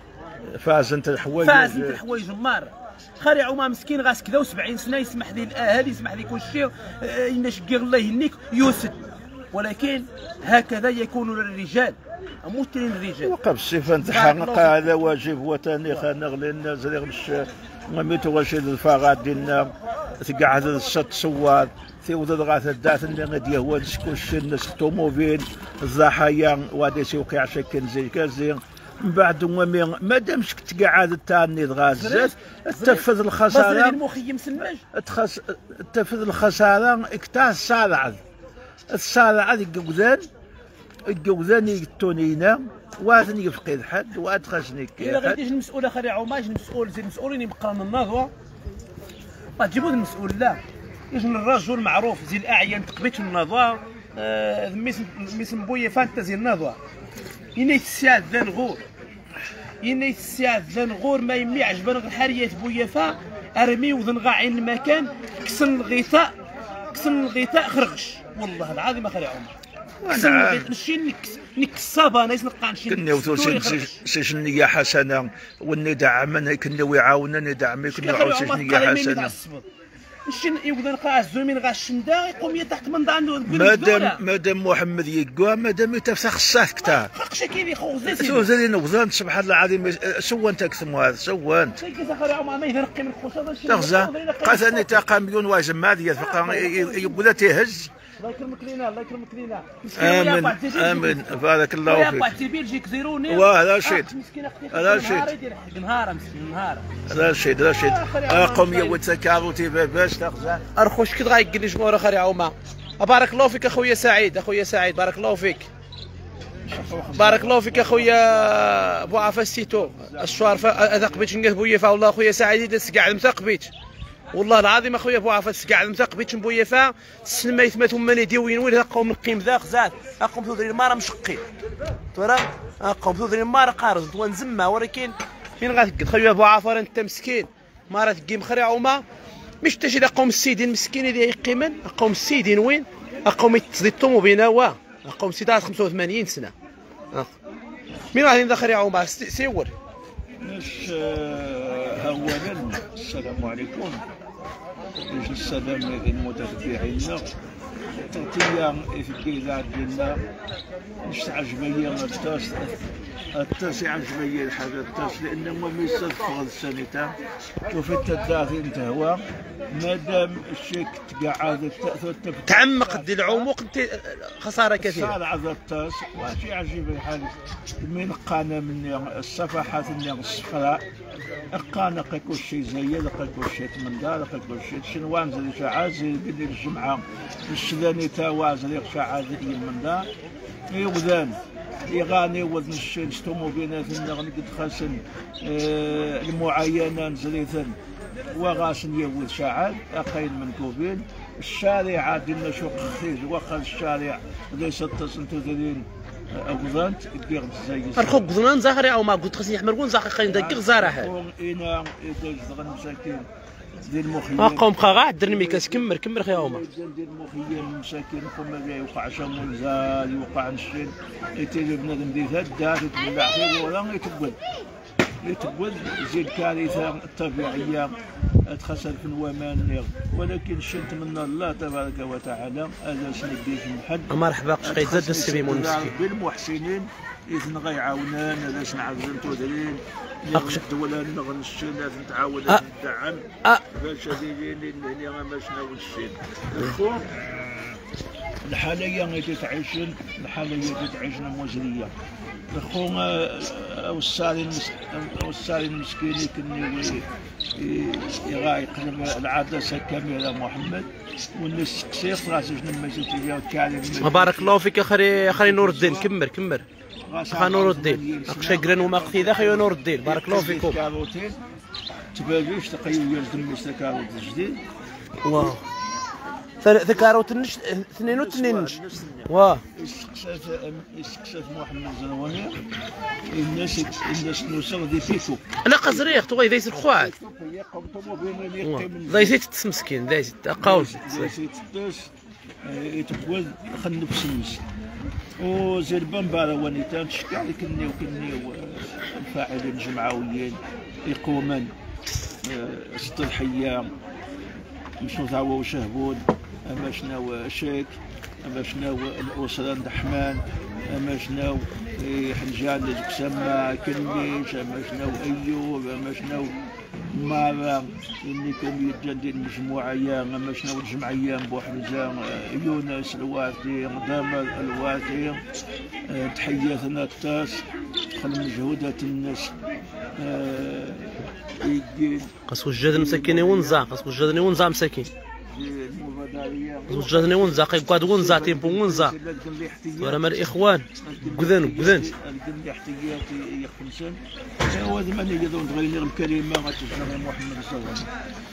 فاز انت الحوايج
فاز انت الحوايج مار خاري عوما مسكين غاس كذا وسبعين سنه يسمح لي الاهالي يسمح لي كل شيء ينشقي الله يهنيك يوسد. ولكن هكذا يكون للرجال ممثلين الرجال.
وقف الصفه نتحقق هذا واجب وطني خلينا نغلي الناس اللي غش ميتو غاشي الفاغات ديالنا تقعد الصوت صوار تيوضد غاث الدات اللي غادي هو شكون شي الناس الطوموبيل الضحايا وغادي شوقع شكل زي كازي من بعد ما دامش تقعد تاني غازات تنفذ الخساره
المخيم سماج
تخس تنفذ الخساره اكتاس صالع الصالع الجوزان الجوزان يتونينا وازن يفقد حد وادخشني كي
الا غادي يجي المسؤول اخر عماج المسؤول زي المسؤولين يبقى من النظوه ما تجيبوا المسؤول لا يجي الرجل معروف زي الاعيان تقبيت النظوه آه ميسم بويا فانتازي النظوه ينيت الساعه ذنغور ينيت الساعه ذنغور ما يملي عجبان الحريات بويفا ارمي وذنغا عين المكان كسن الغطاء كسن الغطاء خرغش والله العظيم اخر عمر ماشي نكس نكس الصابه ناس نلقى نشي
كناو سي نيه حسنه والندع من كناو يعاوننا ندعم كناو سي نيه حسنه نشي يبدا نلقى الزومين غا الشندا يقوم تحت من ضعنده مادام مادام محمد يقوا مادام يتفسخ الصاف كثار
حقش كيدي خوزي
سوزي نغزان سبحان الله العظيم سوى انت كسمو هذا سوى انت
ما يرقي من الخصوص
تغزى قاسني تاقا مليون واجب ما ديال يبدا تيهز
الله يكرمك لينا الله يكرمك لينا
امين امين بارك الله فيك.
يا تيبيل جيك زيروني
واه رشيد رشيد
نهار مسكين نهار
رشيد رشيد قوم يا وتكاروتي باش تغزى
ارخوش كي غايقني جمهور اخر يا عوما. بارك الله فيك اخويا سعيد اخويا سعيد بارك الله فيك. بارك الله فيك اخويا بو عفا السيتو الشوار اثقبيت نقهبويفا والله اخويا سعيد تسقع مثقبيت والله العظيم اخويا بو عفا تسقع مثقبيت نبويفا السلميت ما ثم ديوين وين قوم نقيم ذا خزات اقوم ثودري الماره مشقين ترى اقوم ثودري الماره قارز ونزمها ولكن فين غاتقد خويا بو عفا انت مسكين ماره تقيم خري عوما مش تجي قوم السيدين مسكين اللي يقيمن قوم السيدين وين قوم يتصدي الطوموبيله وا قوم سيدات خمسة وثمانين سنه مين غادي ندخل يعوم مع سيور
باش اولا السلام عليكم باش السلام للمتتبعين تغطيه في الكيزات ديالنا مش عجبيه التاس التاس عجبيه الحاجه التاس لانه ما ميصدق السنه وفي التداخل تهوى مادام الشيك تقعد
تعمق دي العمق انت خساره كثيره
خساره على التاس وشي عجيب الحال من قانا من الصفحات الصفراء قانا كل شيء زيد كل شيء من دار كل شيء شنوان زي شعاز زي الجمعه السلاني تا وازريق شعاز من دار يوذان يغاني وزن الشين ستومو بيناتنا غنقد خاسن آه المعاينه نزريثن وغاسن يوذ شعال اقاين من كوبين الشارع عادلنا شوق خفيف واخا الشارع ليس تصنتو ذلين أغزانت دير زي
فرخو غزنان زهري او ما قلت خصني يحمر كون زاخي خاين دقيق زهره
قوم انا يدج مساكين ديال المخيم
قوم بقى غا درني ميكاس كمر كمر خيا هما
ديال المخيم مساكين قوم يوقع شمون زال يوقع نشين يتيجي بنادم ديال هدا تتبلع فيه ولا يتبول يتبول زيد كارثه الطبيعيه تخسر في الومان ولكن شلت من الله تبارك وتعالى هذا سندي في الحد
مرحبا قشقي زاد السبيمون مسكين
بالمحسنين إذن غيعاونان باش نعاودو تودرين الدولة نغنشين لازم تعاود تدعم باش هذه اللي ما شنو الشين الخو الحالية اللي تعيشن الحالية اللي تعيشن موزنية الخو او السالي او السالي المسكين كني يغا يقلب العدسة كاملة محمد والناس قصيص راسي شنو المسجد كامل
بارك الله فيك اخي اخي نور الدين كمر كمر اخا نور الدين اخشى قران وما قتي ذا خيو نور الدين بارك الله فيكم
تبالوش تقيو يلزم مستكاروت الجديد
واه ثلاثة كاروت النش اثنين وثنين نش واه
استكشاف محمد زرواني الناس الناس نوصل دي فيكو
انا قزريق تو ذا يصير خوات ذا يزيد مسكين ذا يزيد قاول
يتبوز خل نفس الناس وزير بنبارا ونيتا تشكع لك كني وكني الفاعلين الجمعويين يقومن التضحيه مشنو تعاو شهبون اما شنو شيك اما شنو الاسره الدحمان اما شنو حنجان القسامه كنيش اما شنو ايوب اما شنو مارا اللي كان يتجدد المجموعيه اما شنو الجمعيه بوحدزان يونس الواتي مدامر الواتي تحياتنا التاس خل مجهودات الناس
قصو الجدن مسكيني ونزا قصو الجدن ونزا مسكين قصو الجدن ونزا قيقاد ونزا تيمبو ونزا ورا مال الاخوان قذان قذان
القندي احتياطي يخمسن هو زمان يقدرون تغير الكلمه غتجرى محمد صلى الله عليه وسلم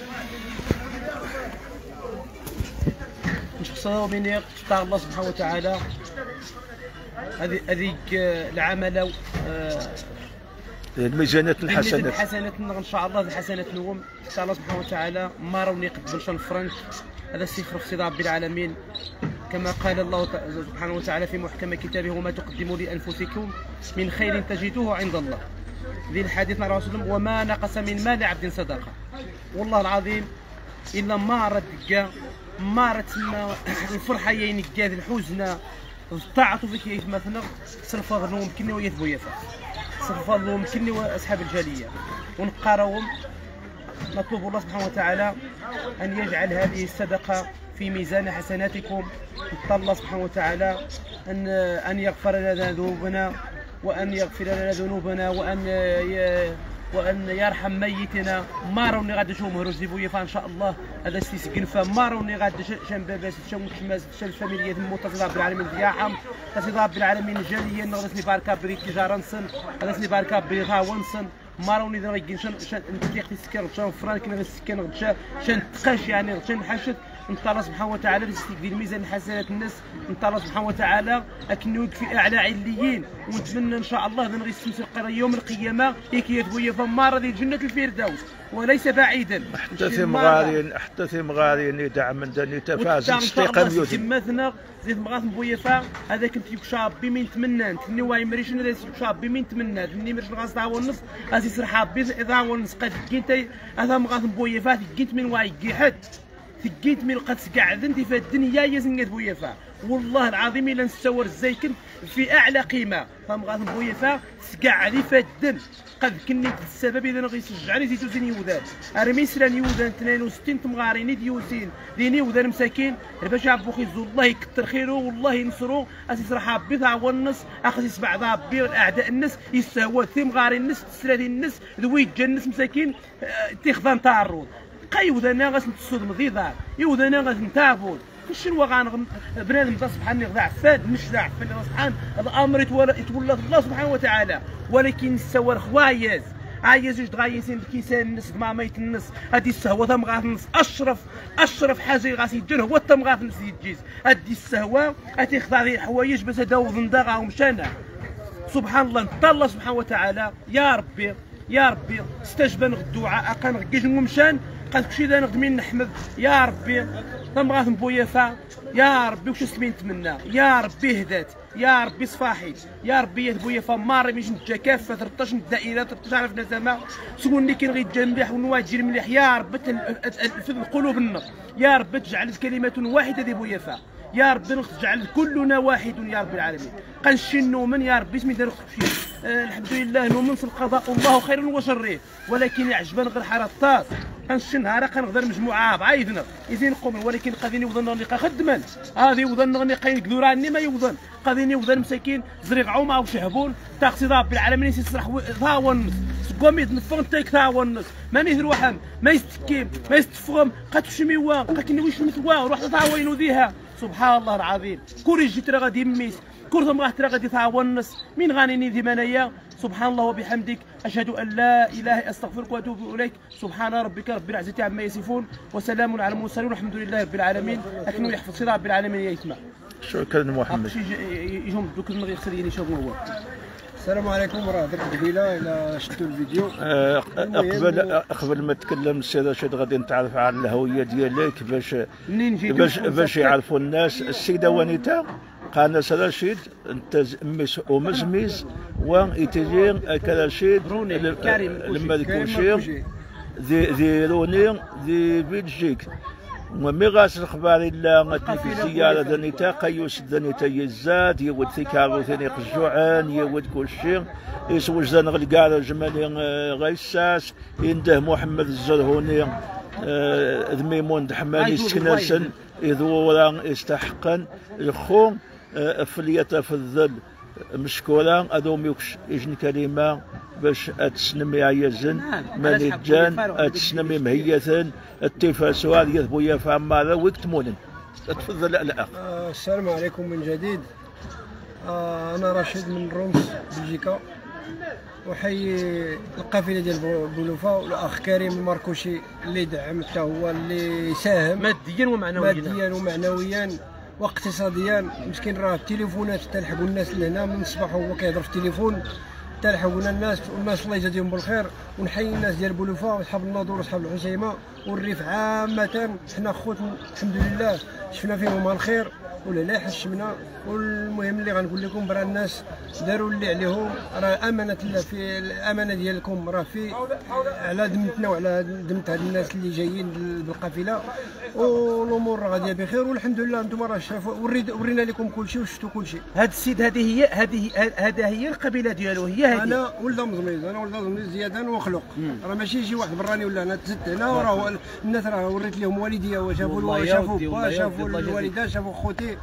مش خصنا بين تاع الله سبحانه وتعالى هذه هذيك العمله
الميزانات الحسنات
الحسنات ان شاء الله الحسنات نوم ان شاء الله سبحانه وتعالى ما روني قبل شهر فرنك هذا السفر في رب العالمين كما قال الله سبحانه وتعالى في محكم كتابه وما تقدموا لانفسكم من خير تجدوه عند الله ذي الحديث مع رسول الله وما نقص من مال عبد صدقه والله العظيم الا ما رد ما رتنا الفرحه ينقاد الحزن التعاطف كيف مثلا صرف غنو يمكنني ويثبو يفا صرف غنو يمكنني واصحاب الجاليه ونقراهم نطلب الله سبحانه وتعالى ان يجعل هذه الصدقه في ميزان حسناتكم نطلب الله سبحانه وتعالى ان ان يغفر لنا ذنوبنا وان يغفر لنا ذنوبنا وان
وان يرحم ميتنا. ما روني غادي نشوف مهروج دي بويفا ان شاء الله هذا سي سكنفا. ما روني غادي شان باباس شان متحماس شان الفاميليات موطا رب العالمين دياحم تسي رب العالمين جاليا نغسني باركا بري تجاره نسن غسني باركا بري غاونسن. ما روني دابا كاين شان شان نتيختي سكر شان فرانك نغ السكان غتشا شان تقاش يعني شان حشد نطلع الله سبحانه وتعالى باستكبير ميزان حسنات الناس. نطلع الله سبحانه وتعالى اكنوك في اعلى عليين. ونتمنى ان شاء الله ذا نغيستمسك يوم القيامه هيك بويا فماره ديال جنه الفردوس وليس بعيدا.
حتى في مغارين حتى في مغارين يدعم من دني تفاز استقام يوتي
مثلا زيد مغاث بويفا هذا كنت يكشاب بمين تمنى تني واي مريشن هذا يكشاب بمين تمنى تني مريش غاز تاع ونص هذا صراحه بيز اذا ونص قد كنت هذا مغاث بويفا كنت من واي حد تقيت من قد قاعد في الدنيا يزنقت بويفا. والله العظيم الا نستور الزيكن في اعلى قيمه فهم غادي بويفا تقعد في الدن قد كني السبب اذا غيشجعني زيتو زين يوذان ارمي سران يوذان اثنين وستين تمغاريني ديوسين ديني وذان مساكين باش عبو خيزو الله يكثر خيره والله ينصرو اسي صراحه بيضع والنص اخذ يسبع ضابي الاعداء الناس يستهوى ثم غاري الناس تسرادي الناس ذوي الناس مساكين تيخضان تاع الروض قيودنا غاس نتصود مضيضه يودنا غاس نتابون شنو غان بنادم تصبح اني غدا عفاد مش ذا عفاد سبحان الامر يتولى الله سبحانه وتعالى. ولكن السوار خوايز عايز جوج غايسين كيسان الناس ما ميت الناس هذه السهوه تم غاث الناس اشرف اشرف حاجه غاس يجن هو تم غاث الناس يجيز هذه السهوه غتخضع لي حوايج باش هداو زندقه ومشانا. سبحان الله نطلع الله سبحانه وتعالى يا ربي يا ربي استجبن الدعاء كان غيش مشان قالك شي دا نخدم نحمد يا ربي تنبغى بويفا يا ربي وش اسمي نتمنى يا ربي هدات يا ربي صفاحي يا ربي بويفا ماري باش نتجا كافه ثلاثطاش الدائره ثلاثطاش عرفنا زعما سولني كي نغي مليح ونواجر مليح يا ربي في القلوب النار يا ربي تجعل كلمه واحده دي بويفا يا ربي تجعل كلنا واحد يا رب العالمين. قنشي نومن يا ربي اسمي دار فيه آه الحمد لله نومن في القضاء الله خير وشره ولكن يعجبنا غير حرطات قنشي نهار كنغدر مجموعه بعيدنا يزين نقوم ولكن قاضيني وظن راني خدما هذه وظن راني قينقدو راني ما يوظن قاضيني وظن مساكين زريق عومه وشهبون تاقصي رب العالمين يسرح ثاون قومي نفون تيك ثاون ماني ذروحم ما يستكيم ما يستفهم قد شميوا قاكني وش مثوا روح تاوينو ذيها. سبحان الله العظيم كوري جيت راه غادي يميس كورتهم راه ترى غادي تعاونس من غانيني دي منايا. سبحان الله وبحمدك اشهد ان لا اله استغفرك واتوب اليك. سبحان ربك رب العزه عما يصفون وسلام على المرسلين والحمد لله رب العالمين. لكن يحفظ سيدنا رب العالمين يا يسمع.
شكرا محمد.
يجون دوك نغي يخسريني شنو هو.
السلام عليكم راه درت قبيله الى شفتوا الفيديو.
أه قبل قبل ما تكلم السي رشيد غادي نتعرف على الهويه ديالك باش باش باش يعرفوا الناس. السيده ونيتا قناص رشيد انت مس ومزميز وإتجين كرشيد لما كوشير ذي ذي روني ذي بلجيك ومي غاس الخبار الا غتلك الزياره دنيتا قيوس دنيتا يزاد يود في كارو ثاني قجوعان يود كل شيء يسوج زان غلقار جمالي غيساس ينده محمد الزرهوني ذميمون دحماني سكناسن إذورا يستحقا الخو فليتا في الذل مشكورا أدوم يكش إجن كلمة باش أتسنمي عيزن مانيجان أتسنمي مهيثا التفاسوا يذبو يفهم ماذا ويكتمون. تفضل الأخ.
آه السلام عليكم من جديد. آه أنا رشيد من رومس بلجيكا وحيي القافله ديال بولوفا والاخ كريم الماركوشي اللي دعم حتى هو اللي ساهم
ماديا ومعنويا
ماديا ومعنويا واقتصاديا. مسكين راه التليفونات تلحقوا الناس لهنا من الصباح هو كيهضر في التليفون تلحقونا الناس والناس الله يجازيهم بالخير. ونحيي الناس ديال بولوفا واصحاب الناظور واصحاب العسيمه والريف عامه. حنا خوت الحمد لله شفنا فيهم الخير ولا لا حشمنا. والمهم اللي غنقول لكم برا الناس داروا اللي عليهم راه امانه الله في الامانه ديالكم راه في على ذمتنا وعلى ذمه هاد الناس اللي جايين بالقافله والامور راه غاديه بخير والحمد لله. انتم راه شافوا ورينا لكم كل شيء وشفتوا كل شيء.
هاد السيد هذه هي هذه هذا هي القبيله ديالو هي هذه.
انا ولد مزميز انا ولد مزميز زياده وخلق راه ماشي شي واحد براني ولا انا تزدت هنا وراه الناس راه وريت لهم والديا وشافوا شافوا با شافوا الوالده شافوا خوتي ديالي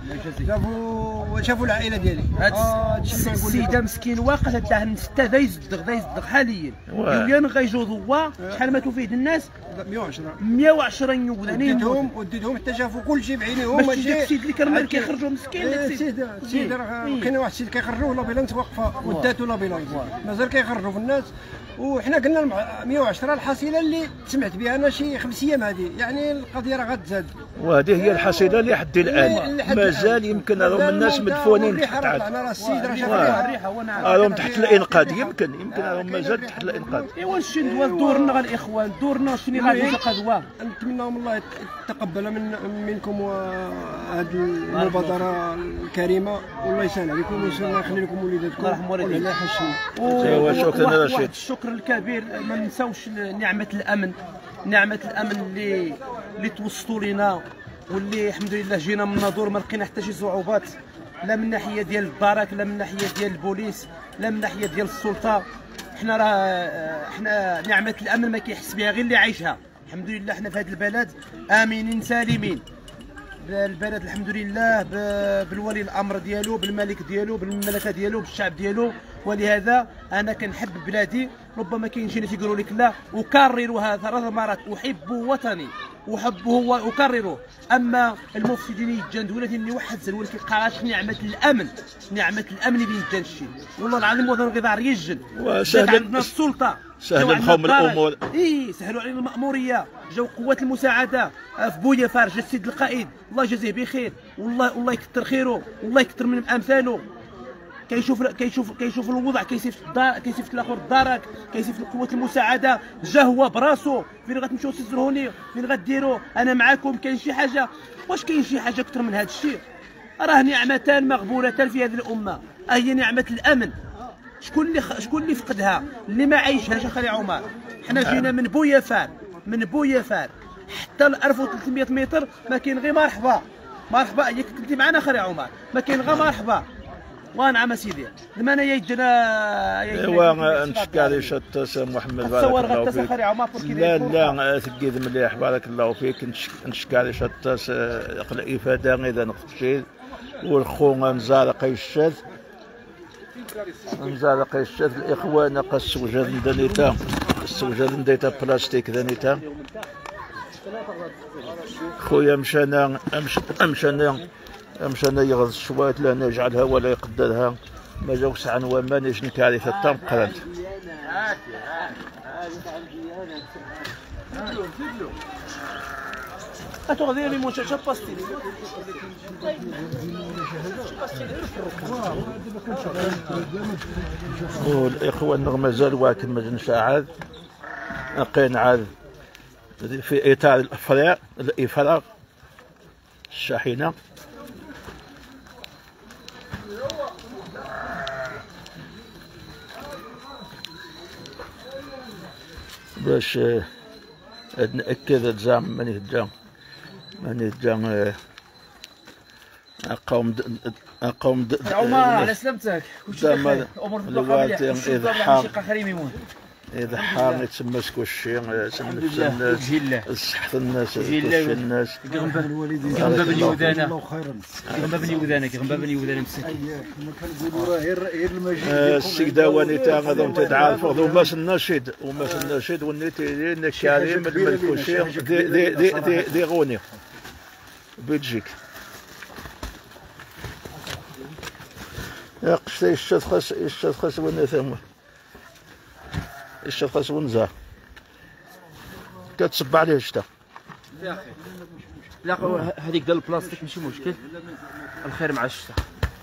شافوا شافوا العائله ديالي.
هاد السيده مسكين واقف تاع ستة ذا يزدغ ذا يزدغ حاليا يوليان غيجو ضوا شحال ماتوا فيه الناس
مية وعشرة
مية وعشرة يوذانين
وديتهم وديتهم حتى شافوا كل شيء بعينيهم.
ماشي داك السيد اللي كان كيخرجوا مسكين داك
السيد السيد راه كاين واحد السيد كيخرجوه لابيلانس واقفه وداتو لابيلانس مازال كيخرجوا في الناس. وحنا قلنا مية وعشرة الحصيله اللي سمعت بها انا شي خمس ايام هذه، يعني القضيه راه غتزاد.
وهذه هي الحصيله اللي حد الان مازال يمكن راهم الناس مدفونين تحت عاد.
انا راه السيد راه شاف الريحه
وانا
راهم تحت الانقاذ يمكن يمكن راهم مازال تحت الانقاذ.
ايوا شندوا دورنا الاخوان دورنا شنو غادي قدوه.
نتمنىهم الله يتقبل من منكم وهذه المبادره الكريمه والله يسهل عليكم ويسهل يخلي لكم وليداتكم.
الله يرحم والديك.
الله يحشم.
ايوا شكرا رشيد.
الشكر الكبير ما نساوش نعمه الامن نعمه الامن اللي اللي توسطوا لنا واللي الحمد لله جينا من الناظور ما لقينا حتى شي صعوبات لا من ناحيه ديال الدرك لا من ناحيه ديال البوليس لا من ناحيه ديال السلطه. حنا راه حنا نعمه الامن ما كيحس بها غير اللي عايشها. الحمد لله حنا في هذا البلد امنين سالمين. البلد الحمد لله بالولي الامر ديالو بالملك ديالو بالمملكه ديالو بالشعب ديالو. ولهذا انا كنحب بلادي. ربما كاين شي ناس يقولوا لك لا اكرر هذا ثلاث مرات احب وطني احبه واكرره. اما المفسدين يتجندون اني واحد زل ولكن قراش نعمه الامن نعمه الامن اللي يتجن الشيء والله العظيم وطن غير يجن.
وسهل
عندنا السلطه
سهل لهم الامور.
اي سهلوا علينا الماموريه. جاو قوات المساعده في بويا فارج السيد القائد الله يجازيه بخير والله والله يكثر خيره والله يكثر من امثاله. كيشوف كيشوف كيشوف الوضع كيصيفط الدار كيصيفط الاخر الدرك كيصيفط قوات المساعده. جا هو براسو فين غتمشيو تزرهوني فين غديروا انا معاكم. كاين شي حاجه واش كاين شي حاجه اكثر من هذا الشيء؟ راه نعمتان مغبونتان في هذه الامه هي نعمه الامن. شكون اللي شكون اللي فقدها اللي ما عايشهاش اخي عمر؟ حنا جينا من بويا فار من بويا فار حتى ل ألف وثلاثمية متر ما كاين غير مرحبا مرحبا. ياك كنتي معنا اخي عمر ما كاين غير مرحبا. وانا سيدي لما انا يجنا
ايوا نشكر شات محمد بارك الله فيك. لا لا تقيد مليح بارك الله فيك. نشكر شات الافاده اذا نقصد والخو نزارق الشاذ نزارق الشاذ الاخوان قص وجاد دنيتا السوجاد ديتا بلاستيك دنيتا خويا مشانا مشانا مشانا يغض الشوات لا نجعلها ولا يقدرها ما جاوش عن ومانيش نكارث التام قرنت.
أتغذي لي منشأ باستيل.
والإخوان مازال واكل مازال عاد أقين عاد في إطار الإفراغ الإفراغ الشاحنة. باش نأكد زعما ماني هجام ماني هجام قوم قوم
عمر على سلامتك كلشي بخير امور
الوالد اذا حار اذا حار يتسمسك الشيء تسمس الصحة الناس الناس
غنبا غنبا بني ودانا غنبا بني ودانا غنبا بني ودانا مسكين
كنقولوا راه غير غير المجيد
السكداواني تاع هذا تتعارفوا وماس النشيد وماس النشيد والنيتيين كريم الملكوشي دي دي دي دي, دي غوني بلجيك يا قشتي الشات خاص الشات خاص وين ثم الشات خاص ونزا كتصب عليه الشتا.
لا هذيك ديال البلاستيك ماشي مشكل الخير مع الشتا.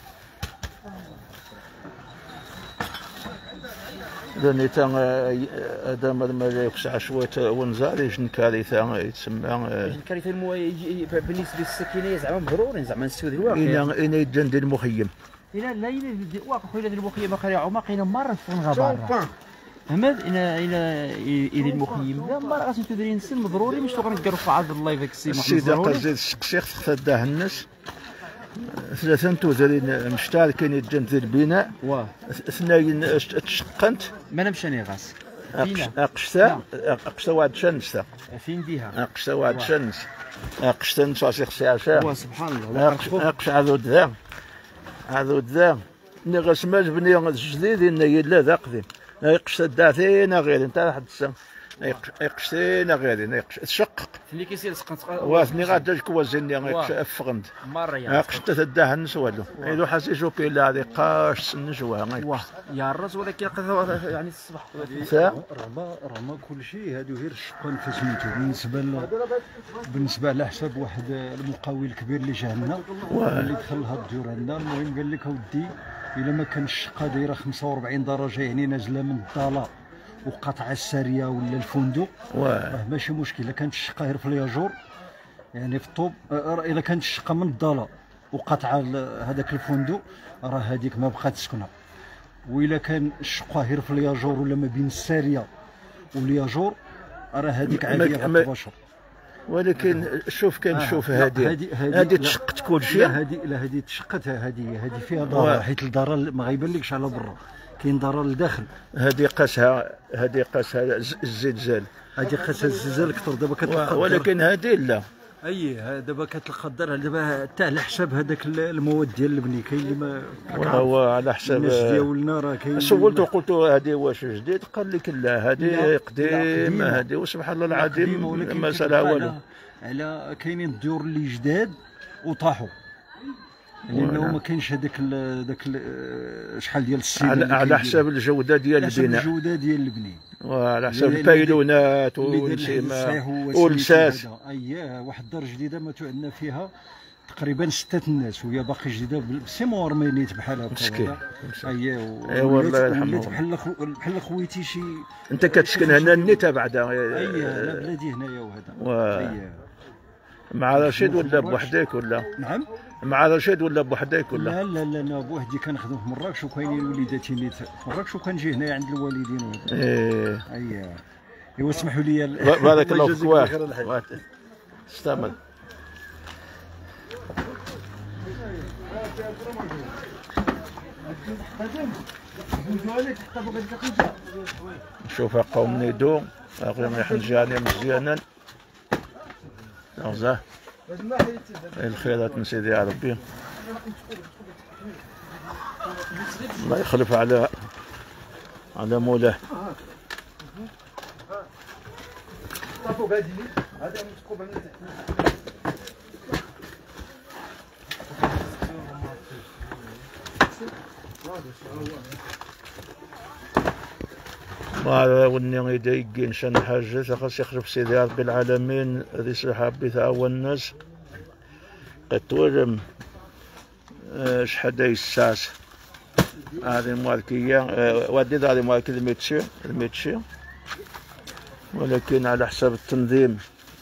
لاني تا هذا ما ياكش عشوات ونزا ليش كارثه يتسمى
الكارثه بالنسبه للسكينه زعما مبرورين زعما نستوي الواقع
الى الى يجند المخيم
الى لا الى واقع خويا ديال المخيم اخي عمر قينا مره في الغابه فهمت الى الى الى المخيم لا مره غادي تديرين نسن ضروري باش غنقروا في عرض اللايف داك السي محمد
السيده قصدي الشيخ تخداه الناس ثلاثه توزرين مشتركين يتجند البناء
واه
اثنين تشقنت
ما نمشاني غاس
اقشتا اقشتا واحد شنستا
فين ديها
اقشتا واحد شنس اقشتا نصاصي خصي عشاء
سبحان الله
اقش عذود ذا عذود ذا ني غسماج بني جديد إن يلا ذا قديم اقشتا داثين غير انت واحد السنه اقشتينا غادي يقش تشقق
فين كيصير سقط
واسني غادا كوازني يقش افغند
مريا
قشت تداه نسوالو ايدو حاسي جو بيلا هذه قاش نجوها
واه يا الراس ولكن يعني الصباح
راه راه كل شيء هادو غير الشقان فسميتو بالنسبه ل... بالنسبه على حساب واحد المقاول الكبير اللي جا لنا اللي دخل لهاد الديور عندنا. المهم قال لك اودي الا ما كانش الشقه دايره خمسة وأربعين درجه يعني نازله من الضاله وقطع الساريه ولا الفندق راه ماشي مشكل. الا كانت الشقه غير في الياجور يعني في الطوب الا كانت الشقه من الضاله وقطع هذاك الفندق راه هذيك ما بقات تسكنها. والا كان الشقه غير في الياجور ولا ما بين الساريه والياجور راه هذيك عاديه غتباشر.
ولكن شوف كنشوف
آه
هذه هذه تشقت كل شيء.
لا هذه لا هذه تشقت هذه هذه فيها ضرر حيت الضرر ما غيبانلكش على برا كاين ضرر لداخل.
هذه قاسها هذه قاسها الزلزال
هذه قاسها الزلزال اكثر دابا كتلقى.
ولكن هذه لا
اي دابا كتقدر دابا حتى على حساب هذاك المواد ديال البني كاين اللي ما
هو على حساب
الناس ديالنا راه كاين.
سولته قلت هذه واش جديد قال لك لا هذه قديمه هذه وسبحان الله العظيم ما سالها والو.
على كاينين الديور اللي جداد وطاحوا لانه ما كاينش هذاك ذاك شحال ديال السيد
على, على حساب الجوده ديال البناء
الجوده ديال البني
وعلى حساب البايلونات والسيما والساس.
اييه واحد الدار جديده ماتوا عندنا فيها تقريبا ستة الناس وهي باقي جديده بسيمور مينيت بحال هكا.
مسكين
اييه
ايوا الله يرحمه
بحال بحال خويتي شي.
انت كتسكن هنا النتا بعدا؟
اييه انا بلادي هنايا وهذا. اييه
مع رشيد ولا بوحدك ولا؟
نعم
مع رشيد ولا بوحدك ولا؟
لا لا لا انا بوحدي كنخدم في مراكش وكاينين وليداتي نيت في مراكش وكنجي هنايا عند الوالدين وهذا.
ايه
اييه ايوا اسمحوا لي
بارك الله فيك واه استعمل. نشوف قوم نيدو اغلب يحنجاني مزيانا رزاه الخيرات من سيدي يا ربي الله يخلف على على مولاه. ما وني يديقين شان حاجة خاص يخرج سيدي ربي العالمين هذه صحاب يتعاون الناس قد توجم شحال الساس هذه الماركية وديت هذه ماركية الميتشي الميتشي ولكن على حساب التنظيم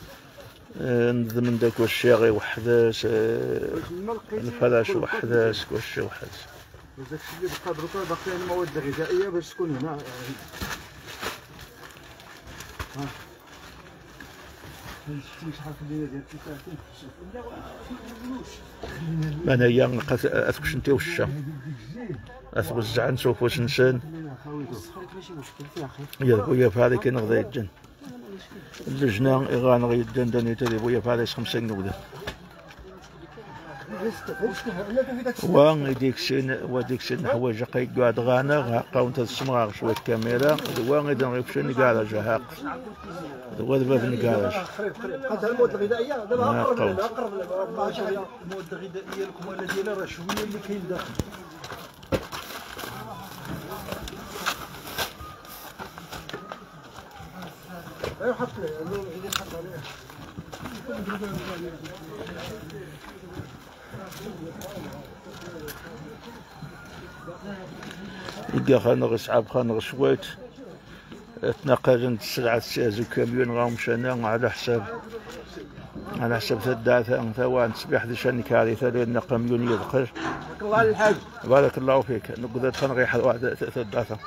نظم داك والشيغي وحداش الفراش وحداش كلشي وحداش.
داكشي اللي بقى دروكا باقي المواد الغذائيه باش تكون هنا.
انا هي نلقى اثكش انت وشا اثوزع نشوف واش نسان يا خويا في هذه كاين غدا يجن اللجنه اغان غيدن داني تري خويا في هذه خمسين نوده وان ديكسين وديكسين حوايج قاعد غانا قاونت السمراغ شويه كاميرا وان غيدن غيمشي كاع جهاق هو دابا في الكراج.
هذا المواد الغذائيه دابا اقرب لنا اقرب لنا
شويه المواد الغذائيه الكماله ديالها راه شويه اللي كاين داخل.
ايوا حط ليه حط عليه
يلقى خانغ صعاب خانغ شويت تناقل السلعة تسازو كاميون غاهم شانا على حساب على حساب ثلاثة ثوان تصبح ذي شان كارثة لأن كاميون يدخل. بارك
الله الحاج
بارك الله فيك. نقدر خانغ يحد واحد ثلاثة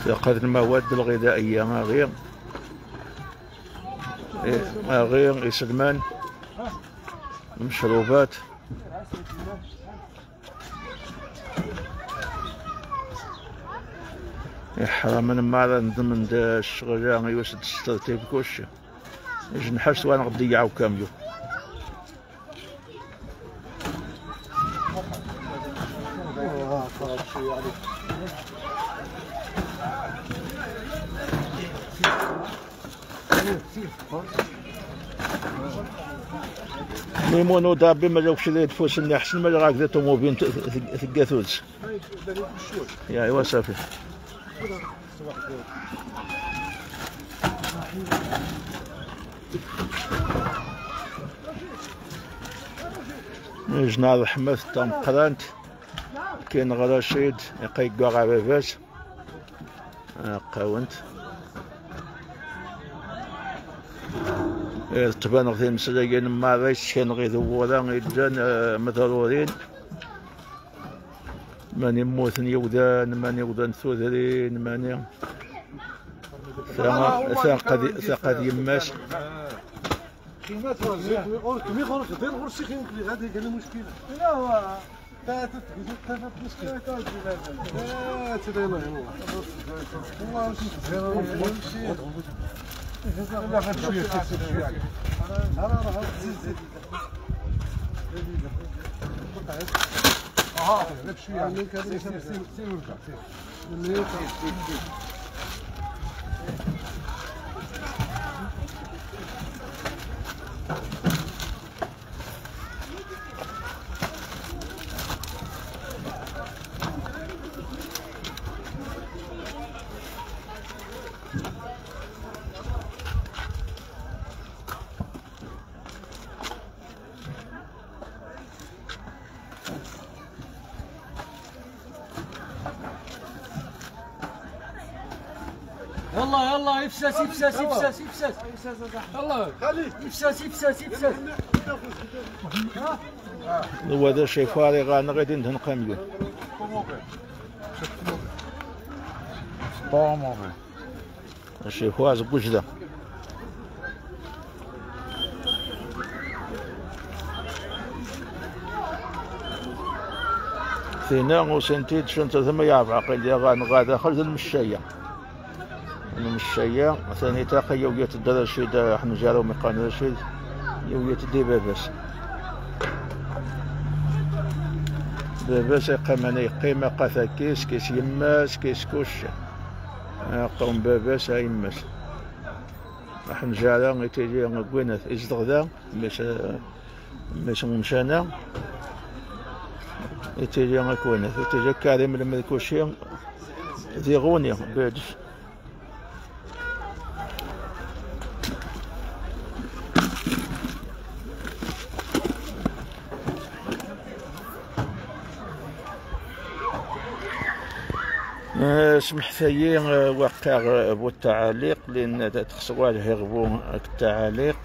فقد المواد الغذائية ما غير ما غير يسلمان المشروبات. يحرم من ما ضمن الشغل يوسد السترتيب كلشي يجي نحس وانا غادي يعاو كاميو. ميمونو دابي ما جاوكش اللي يدفوسني احسن ما غاك ذا طوموبيل ثقاثوز يا ايوا صافي. جناض حمد تم قرانت كاين غراشيد يقيقوا غا باباس قاونت تبان غير مسلاقين ما غيش كان غير ذولا غيدان مضرورين ماني موثن يودان ماني ودان ثوذرين ماني ثاقد ثاقد يماس
كيما تقول كمي خرج دير غرسي كاين اللي غادي قال المشكله لا هو فاتت فاتت مشكله لا تدير والله والله ماشي تزهر نمشي لا غير شويه شويه انا راه زيد اه غير شويه عليك هذا سير سير سير ورجع سير
والله يلا يفسس يفسس يفسس يفسس الله خليك يفسس يفسس يفسس.
هو هذا شي فارغ انا غادي ندهن قاميون طوموبيل شي فواز بوجده ثينا وسنتيد شنت ثم يعرف عقيل يا غان غادا خرج المشايه المشايه ثاني تاقي يوية الدار رشيد احنا جارو مقان رشيد يوية دي باباس باباس يقام يقيم قاثا كيس كيس يماس كيس كوش قوم باباس يماس احنا جارو يتيجي قوينات ازدغدا باش باش مشانا يتيجي قوينات يتيجي كريم الملكوشي ذي غونيا بادش سمح ثاني وقع بو التعاليق لان تخصوا يهربوا التعاليق.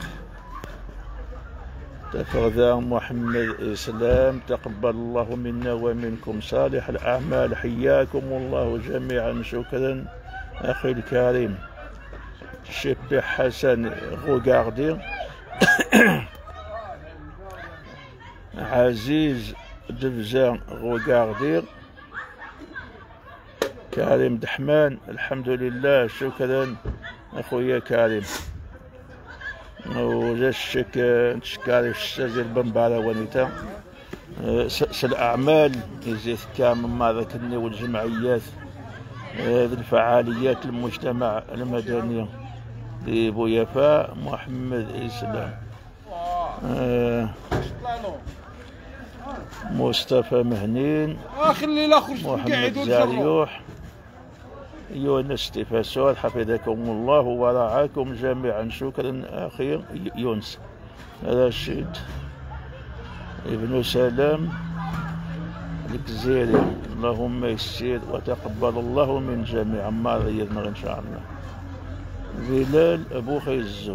تفرذا محمد اسلام تقبل الله منا ومنكم صالح الاعمال حياكم الله جميعا شكرا اخي الكريم. شبي حسن غوغاردي عزيز دبزان غوغاردي كريم دحمان الحمد لله شكرا اخويا كريم. وجاشك نشكاري الشجر بنبارا ونيتا الاعمال يزيد كامل ما ذكرني والجمعيات هذه الفعاليات المجتمع المدني لبويفاء محمد اسلام مصطفى مهنين محمد زاريوح يونس تفاسول حفظكم الله ورعاكم جميعا شكرا اخي يونس رشيد ابن سلام الجزيري اللهم يسير وتقبل الله من جميع ما ريضنا ان شاء الله. بلال ابو خيزو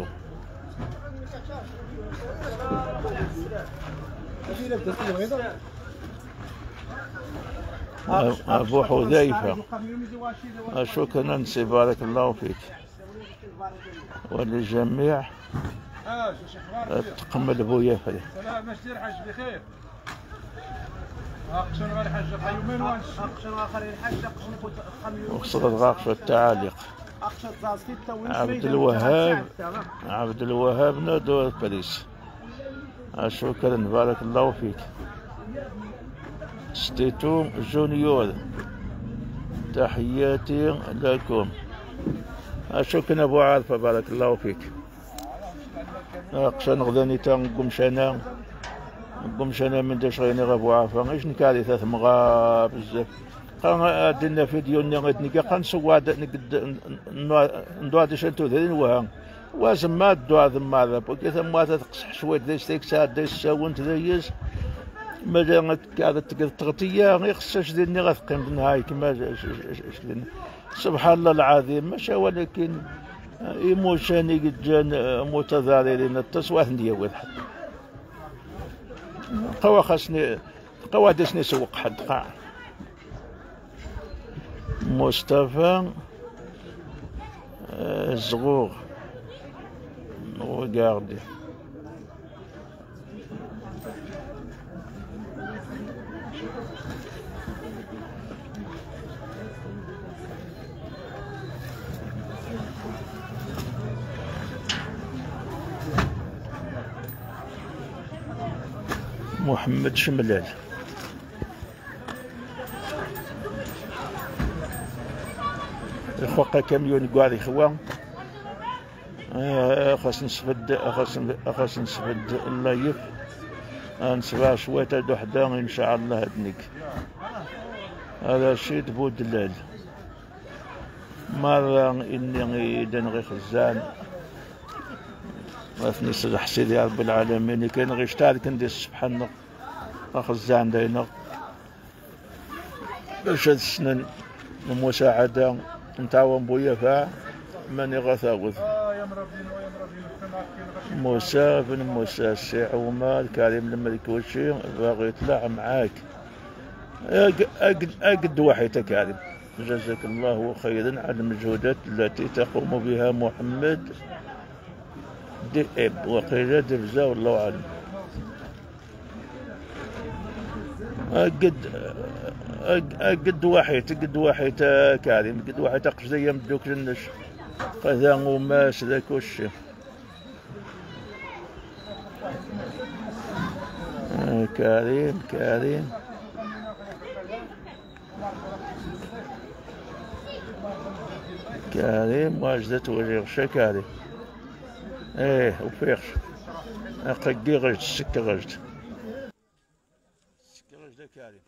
ابو حذيفه. شكرا نسي، بارك الله فيك وللجميع. تقمل بويا فري.
سلام اش دير حاج بخير؟ اقشر غير حاج يومين واش اقشر اخر الحاج
وصلت غاقش التعاليق. عبد الوهاب عبد الوهاب نادو باريس. شكرا بارك الله فيك. ستيتو جونيور تحياتي لكم. شكرا ابو عارفه بارك الله فيك. قشان غداني تا قمشانا قمشانا من داش غيني غابو عارفه غيش نكالي ثلاث مغا بزاف. قا درنا فيديو نغيتني كا نسواد نقد ندواد شنتو ذين وها وازما دوا ذما ذا بوكي ثم تقصح شويه ديس تيك ساعه ديس ساونت ديس ماذا قاعده تقد تغطيه غير خصهاش ديرني غتقيم بالنهايه كما سبحان الله العظيم ماشي، ولكن ايموشاني قد جان متضررين التصوات ديال واحد قوا خاصني قوا دسني سوق حد قاع. مصطفى زغوغ وقاردي محمد شملال. الخوقة كاميون كواعد خوا خاص نسفد خاص خاص نسفد اللايف نسبع شوية هاد وحدة ان شاء الله هدنيك. هذا شيت بودلال مرة اني دنغي خزان وثني سرح سيدي رب العالمين كاين غير شتال كندير سبحان خزان داينا باش هاد السنن المساعدة نتعاون بويا فا ماني غثاوذ. موسى بن موسى السي عومة الكريم الملك وشي باغي يطلع معاك أقد وحيد كريم. جزاك الله خيرا على المجهودات التي تقوم بها محمد دئب وقيل دبزة والله أعلم. أقد أقد واحد أقد واحد كريم قد واحد أقصد أيام دوك للنش قذا وماس ذاك وشي. كريم كريم كريم واجدت وجه غشا كريم ايه وفيخش اقدي غجد السكة غجد السكة غجد كريم.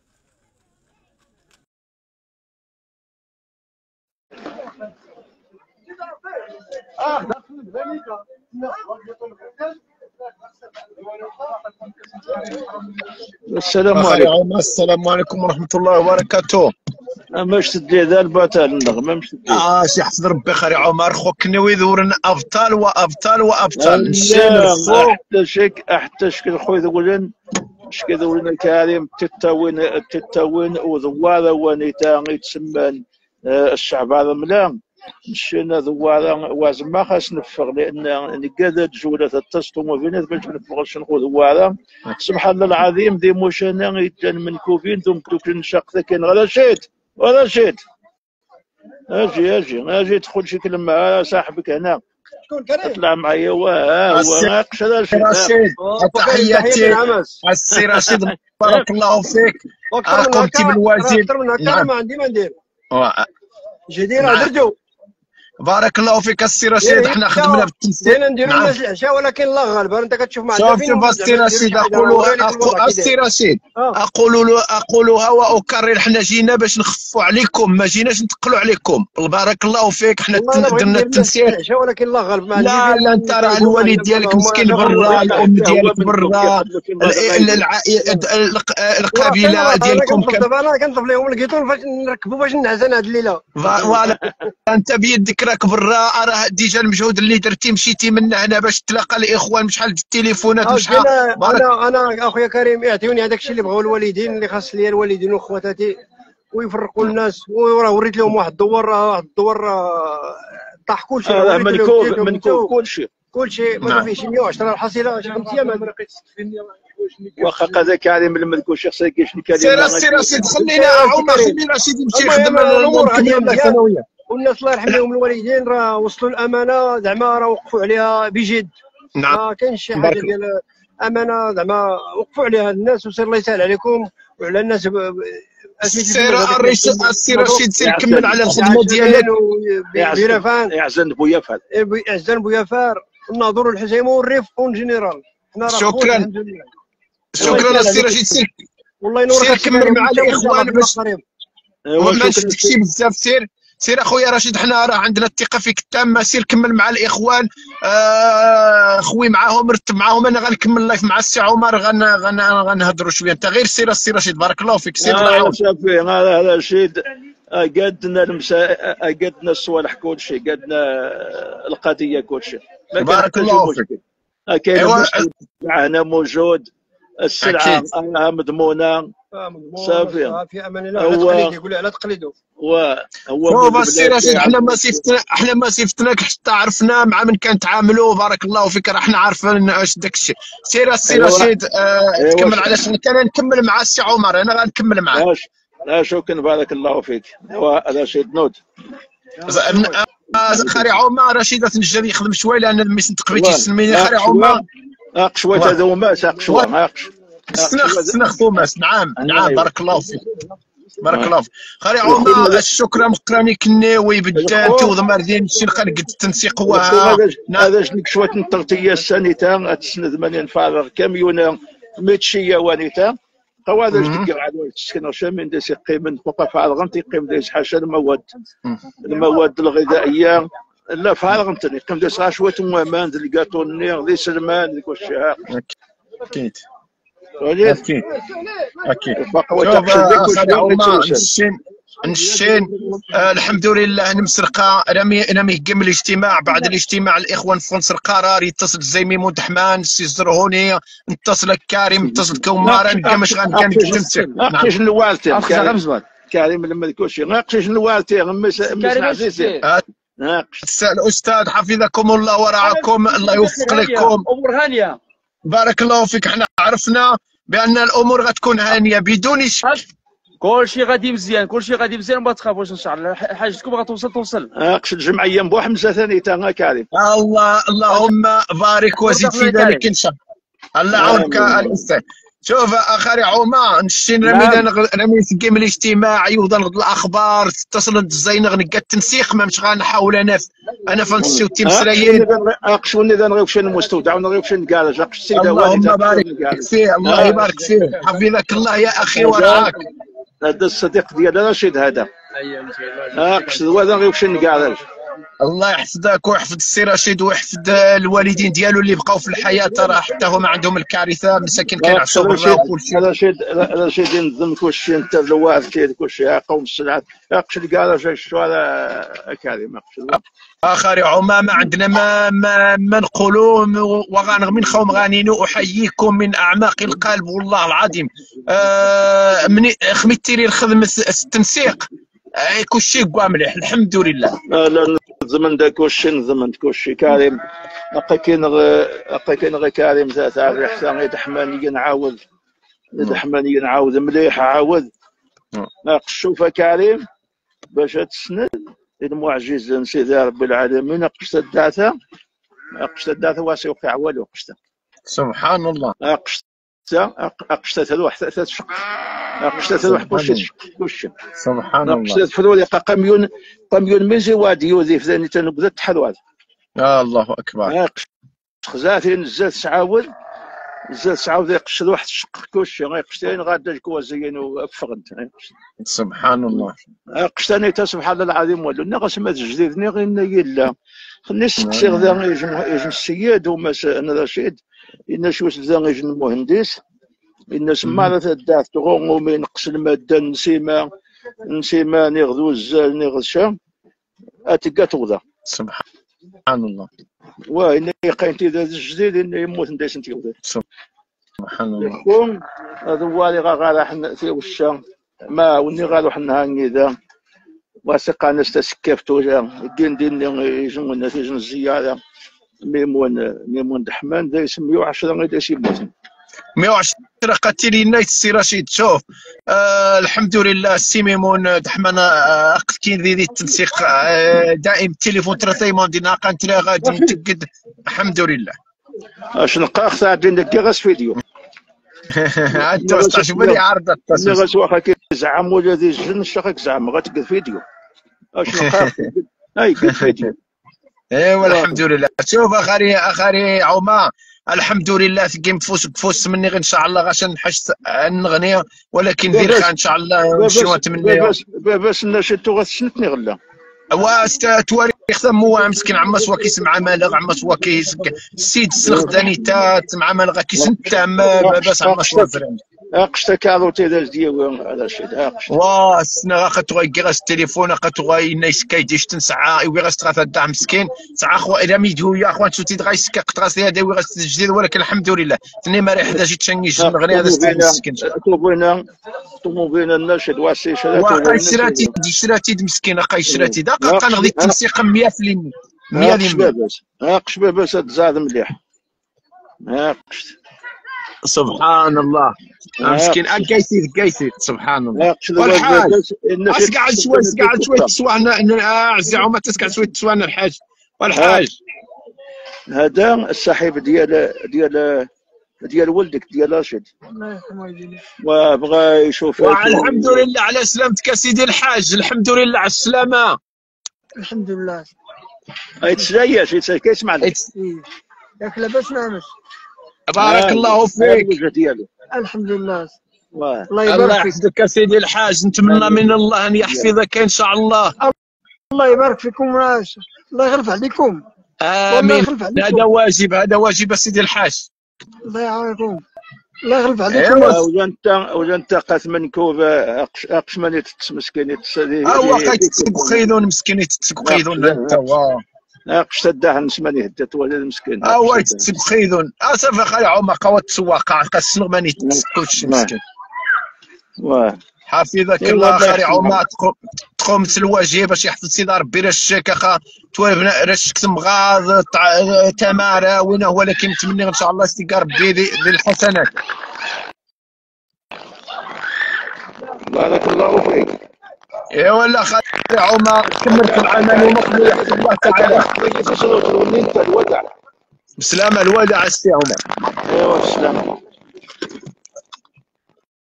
السلام عليكم.
السلام عليكم ورحمة الله وبركاته.
ماش تدي ذا البطل النغمة مش تدي.
اه سي حفظ ربي خير عمر خوك نوي ذورن ابطال وابطال وابطال.
لا حتى شك حتى شك خويا ذولن شكي ذولن كريم تتاوين تتاوين وذوالة ونيتا يتسمى الشعب هذا ملام مشينا ذوالة وازما خاص نفغ لان نقادت جولة التسطم وبينات باش نفغش نخو ذوالة. سبحان الله العظيم ذي موشانا يتجن من كوفين ثم كتوك نشاق ذاكين غدا شيت ولا شيت اجي اجي اجي تدخل شي كلمة صاحبك هنا
شكون كريم؟
اطلع معايا واه وناقش هذا الشيء.
رشيد تحياتي السي رشيد بارك الله فيك. قمتي بالواجب.
اكثر من هكا ما عندي ما ندير. جدير درجو
بارك الله فيك السي رشيد. حنا خدمنا بالتمثيل
دينا نديرو الناس العشاء ولكن الله غالب انت كتشوف مع
شوف شوف السي رشيد اقولوا السي رشيد اقول اقولها واكرر حنا جينا باش نخفوا عليكم ما جيناش نثقلوا عليكم. بارك الله فيك. حنا درنا التمثيل
ولكن الله غالب ما
لا لا انت راه الوالد ديالك مسكين برا الام ديالك برا القبيله ديالكم
انا كنطلب لهم الكيطون باش نركبوا باش نعزل هذه الليله.
فوالا انت بيدك راك برا راه ديجا المجهود اللي درتي مشيتي من هنا باش تلاقى الاخوان بشحال د التليفونات بشحال.
انا انا اخويا كريم اعطيوني هذاك الشيء اللي بغاو الوالدين اللي خاص ليا الوالدين وخواتاتي ويفرقوا الناس. وراه وريت لهم واحد الدور، راه واحد الدور طاح كلشي.
هذا منكوف منكوف كلشي
كلشي ما فيهش مية وعشرة الحصيله شي خمس ايام.
واخا هذا كريم من المذكور شخص كيشني كريم.
سير سير سير خلينا عمر خلينا سيدي يمشي يخدم
الامور هذه. والناس الله يرحم لهم الوالدين راه وصلوا الامانه زعما راه وقفوا عليها بجد.
نعم
ما كاينش شي حاجه ديال امانه زعما وقفوا عليها الناس. وسير الله يسهل عليكم وعلى الناس.
سير السي رشيد سير كمل على الخدمه ديالك.
بيرفان
يعزن بويافار
يعزن بويافار الناظور والحسيم والريف اون جينيرال.
شكرا شكرا السي رشيد. سير
والله ينورك.
سير كمل مع الاخوان باش ما نشدكش بزاف. سير سير اخويا رشيد، حنا راه عندنا الثقه فيك التامه. سير كمل مع الاخوان. آه خوي معاهم رتب معاهم. انا غنكمل لايف مع السي عمر غن غن غنهضروا شويه. انت غير سير السي رشيد بارك الله فيك. سير الله يعاون.
صافي هذا رشيد قدنا المسا قدنا الصوالح كلشي قدنا القضيه كلشي.
بارك الله فيك.
كاين معنا موجود السلعه راها مضمونه. صافي
في امان الله. على تقليد يقول على تقليده.
هو
شوف السي رشيد حنا ما سيفتنا حنا ما سيفتناك حتى عرفنا مع من كنتعاملوا. بارك الله فيك راه حنا عارفين اش داك الشيء. سير السي رشيد آه تكمل على شنو كان نكمل مع السي عمر. انا غنكمل معاه.
لا شكرا بارك الله فيك. ايوا رشيد نوض.
خاري عمر رشيد تنجم يخدم شويه لان الميسن تقبيتي سميني خاري عمر.
اقشوه هذا هما اقشوه اقش
سنخ سنخ توماس. نعم نعم بارك الله فيك بارك الله فيك. خالي عمر الشكر مقراني كناوي بدات وضمر ديال الشيء قد التنسيق هو
هذا جنك شويه التغطيه السانيتا تسند ثمانين فارغ كاميون ميتشيه وانيتا هو هذا جنك على السكن شامين ديس يقيم فوق فارغ تيقيم ديس حاشا المواد المواد الغذائيه لا فارغ انت يقيم ديس شويه موامان ديال الكاطونير ديال سلمان ديال كلشي.
اكيد
اكيد
اكيد. شوف نشين آه الحمد لله نمسرقه. رامي رامي قم الاجتماع. بعد الاجتماع الاخوان فونسر قرار يتصل الزيمي مدحمان السي زرهوني نتصل كريم نتصل كومارا نقمش غنقام التنسيق.
ناقش الوالتي كريم لما يكون شي ناقش الوالتي مس عزيزي. ناقش
الاستاذ حفظكم الله ورعاكم. الله يوفق لكم.
امور هانيه
بارك الله فيك. حنا عرفنا بان الامور غتكون هانيه بدون شك.
كلشي غادي مزيان كلشي غادي مزيان ما تخافوش ان شاء الله. حاجتكم غتوصل توصل.
ناقش الجمعيه مبو حمزه ثاني تا كريم.
الله اللهم بارك وزيد في ذلك ان شاء الله. الله يعاونك الاستاذ. شوف اخي عمر نشين رمينا رمي في الجيم الاجتماعي وضل الاخبار اتصل الزينغ نلقى التنسيق ما مش غنحاول انا انا فنسيو التمسريين
اقشوني ذا نغيب شي المستودع ونغيب شي نكالج اقش السيده
اللهم بارك فيه. الله يبارك فيه. حفظك الله يا اخي ورعاك.
هذا الصديق ديال رشيد هذا اقش هذا نغيب شي نكالج.
الله يحفظك ويحفظ السي رشيد ويحفظ الوالدين ديالو اللي بقاو في الحياه راه حتى هما عندهم الكارثه مساكين كينعسوا برا وكلشي.
رشيد رشيد ينظم كلشي انت الوالد كلشي قوم السلعات اقش الكراج الشوارع كريم اقش.
اخر عمر ما عندنا ما ما, ما نقولوا وغنغمين خوم غانينو احييكم من اعماق القلب والله العظيم. آه من خميتي لي الخدمه التنسيق كلشي كوا مليح الحمد لله.
لا نزمن دا كلشي نزمن كلشي كريم. بقى كاين بقى كاين غير كريم تاع الريح تاع دحمانيه نعاود دحمانيه نعاود مليح عاود ناقش. شوف كريم باش تسند المعجز سيدي رب العالمين قشت الداتا قشت الداتا واسي وقع والو قشت
سبحان الله.
قشت قشت ثلاث واحد ثلاث شق قشت ثلاث واحد كلشي كلشي
سبحان الله.
قشت فلولي قميون قميون ميزي وادي يوذي فذاني تنبدا تحلوات.
يا الله اكبر.
خزاتي نزلت تعاود نزلت تعاود يقشت واحد الشق كلشي غيقشتين غادا الكوازيين وفغد.
سبحان الله.
قشتاني تا سبحان الله العظيم والو ناقص ما تجديدني غير يلا خليني نسقسي غدا يجن السيد وما انا رشيد ان شوس ذا يجن المهندس ان سما تدات تغو من نقص الماده نسيما نسيما نغدو الزال نغشا اتقا تغدا.
سبحان الله.
وان قيمتي ذا الجديد ان يموت نديس انت
سبحان الله.
يكون هذا هو اللي غا راح في وشا ما وني غالو حنا هنيدا وثق ناس تسكفتو كين ديني يجون الناس يجون الزيارة ميمون ميمون دحمان دا يسميو عشرة غير داش يموتن
مية وعشرة قتيلي نايت السي رشيد. شوف آه الحمد لله السي ميمون دحمان آه كاين ذي التنسيق آه دائم التليفون تريتيمون دينا قنت لا غادي نتاكد الحمد لله.
اش نلقى خصها عندنا كي غاس فيديو
انت واش بلي عرضت
اللي غاس واخا كيزعم ولا ذي الجن شاخك زعم غتلقى فيديو اش نلقى هاي فيديو.
ايوا الحمد لله. شوف اخاري اخاري عمر الحمد لله تقيم فوس بفوس مني غير ان شاء الله غاش نحش النغنيه ولكن ندير خا ان شاء الله نمشيو نتمنى
بس بس نشدو غتشنتني غلا
واست تواريخ ثمو مسكين عما سوا كيسمع مالغ عما سوا كيس السيد السلخداني تا مع مالغ كيسنتام باس عما سوا فريم
اقشتا كارو تي ديال على شي اقشتا
وا سنا غاخت غي غاس التليفون غاخت غي نايس كايديش تنسعى وي غاس تغاث الدع مسكين ساعه خو الى ميدو يا اخوان شو تيد غايس كاقطراس هذا وي غاس الجديد ولكن الحمد لله تني ما ريح جيت تشنيش نغني هذا مسكين
طوبينا طوبينا الناشد واسي شراتي
واقع شراتي دي شراتي مسكين اقا شراتي دقيقه نغدي التنسيق مية بالمية مية بالمية
اقش باباس تزاد مليح اقش
سبحان الله مسكين اكايسيد كايسيد سبحان الله. والحاج اسقعد شوي اسقعد شوي تسوانا اعزي عمر تسقعد شوي تسوانا الحاج. والحاج
هذا الصاحب ديال ديال ديال ولدك ديال راشد
الله يرحمه ويجزيه
وبغى يشوف.
الحمد لله على سلامتك سيدي الحاج. الحمد لله على السلامه.
الحمد لله.
اي تسلاياش كيسمع لك
ياك لاباس نعمش.
بارك الله فيك.
الحمد لله.
الله يبارك فيك سيدي الحاج. نتمنى من الله ان يحفظك ان شاء الله.
الله يبارك فيكم. الله يغلف عليكم.
امين. هذا واجب هذا واجب سيدي الحاج.
الله يعاونكم. الله يغلف عليكم.
ولا انت ولا انت قاث من كوب اقش ماني تسمسكيني تسدي
هو قايت بخيدون مسكيني تتبخيدون انت واه
اقش تداه نسماني هدات ولا المسكين
هو تتبخيدون اسف اخي عمر قوات السواق قاس ماني تسكتش مسكين
واه
حفظك الله اخي عمر تقوم الواجب باش يحفظ سيدي ربي رشك اخا توابنا رشك تمغاض تماره وين هو ولكن نتمنى ان شاء الله استيقا ربي بالحسنات.
بارك الله فيك.
اي والله اخي عمر كملت العمل ومقبول يحفظ الله تعالى.
الوداع
بسلامه الوداع السي عمر.
ايوا بسلامه.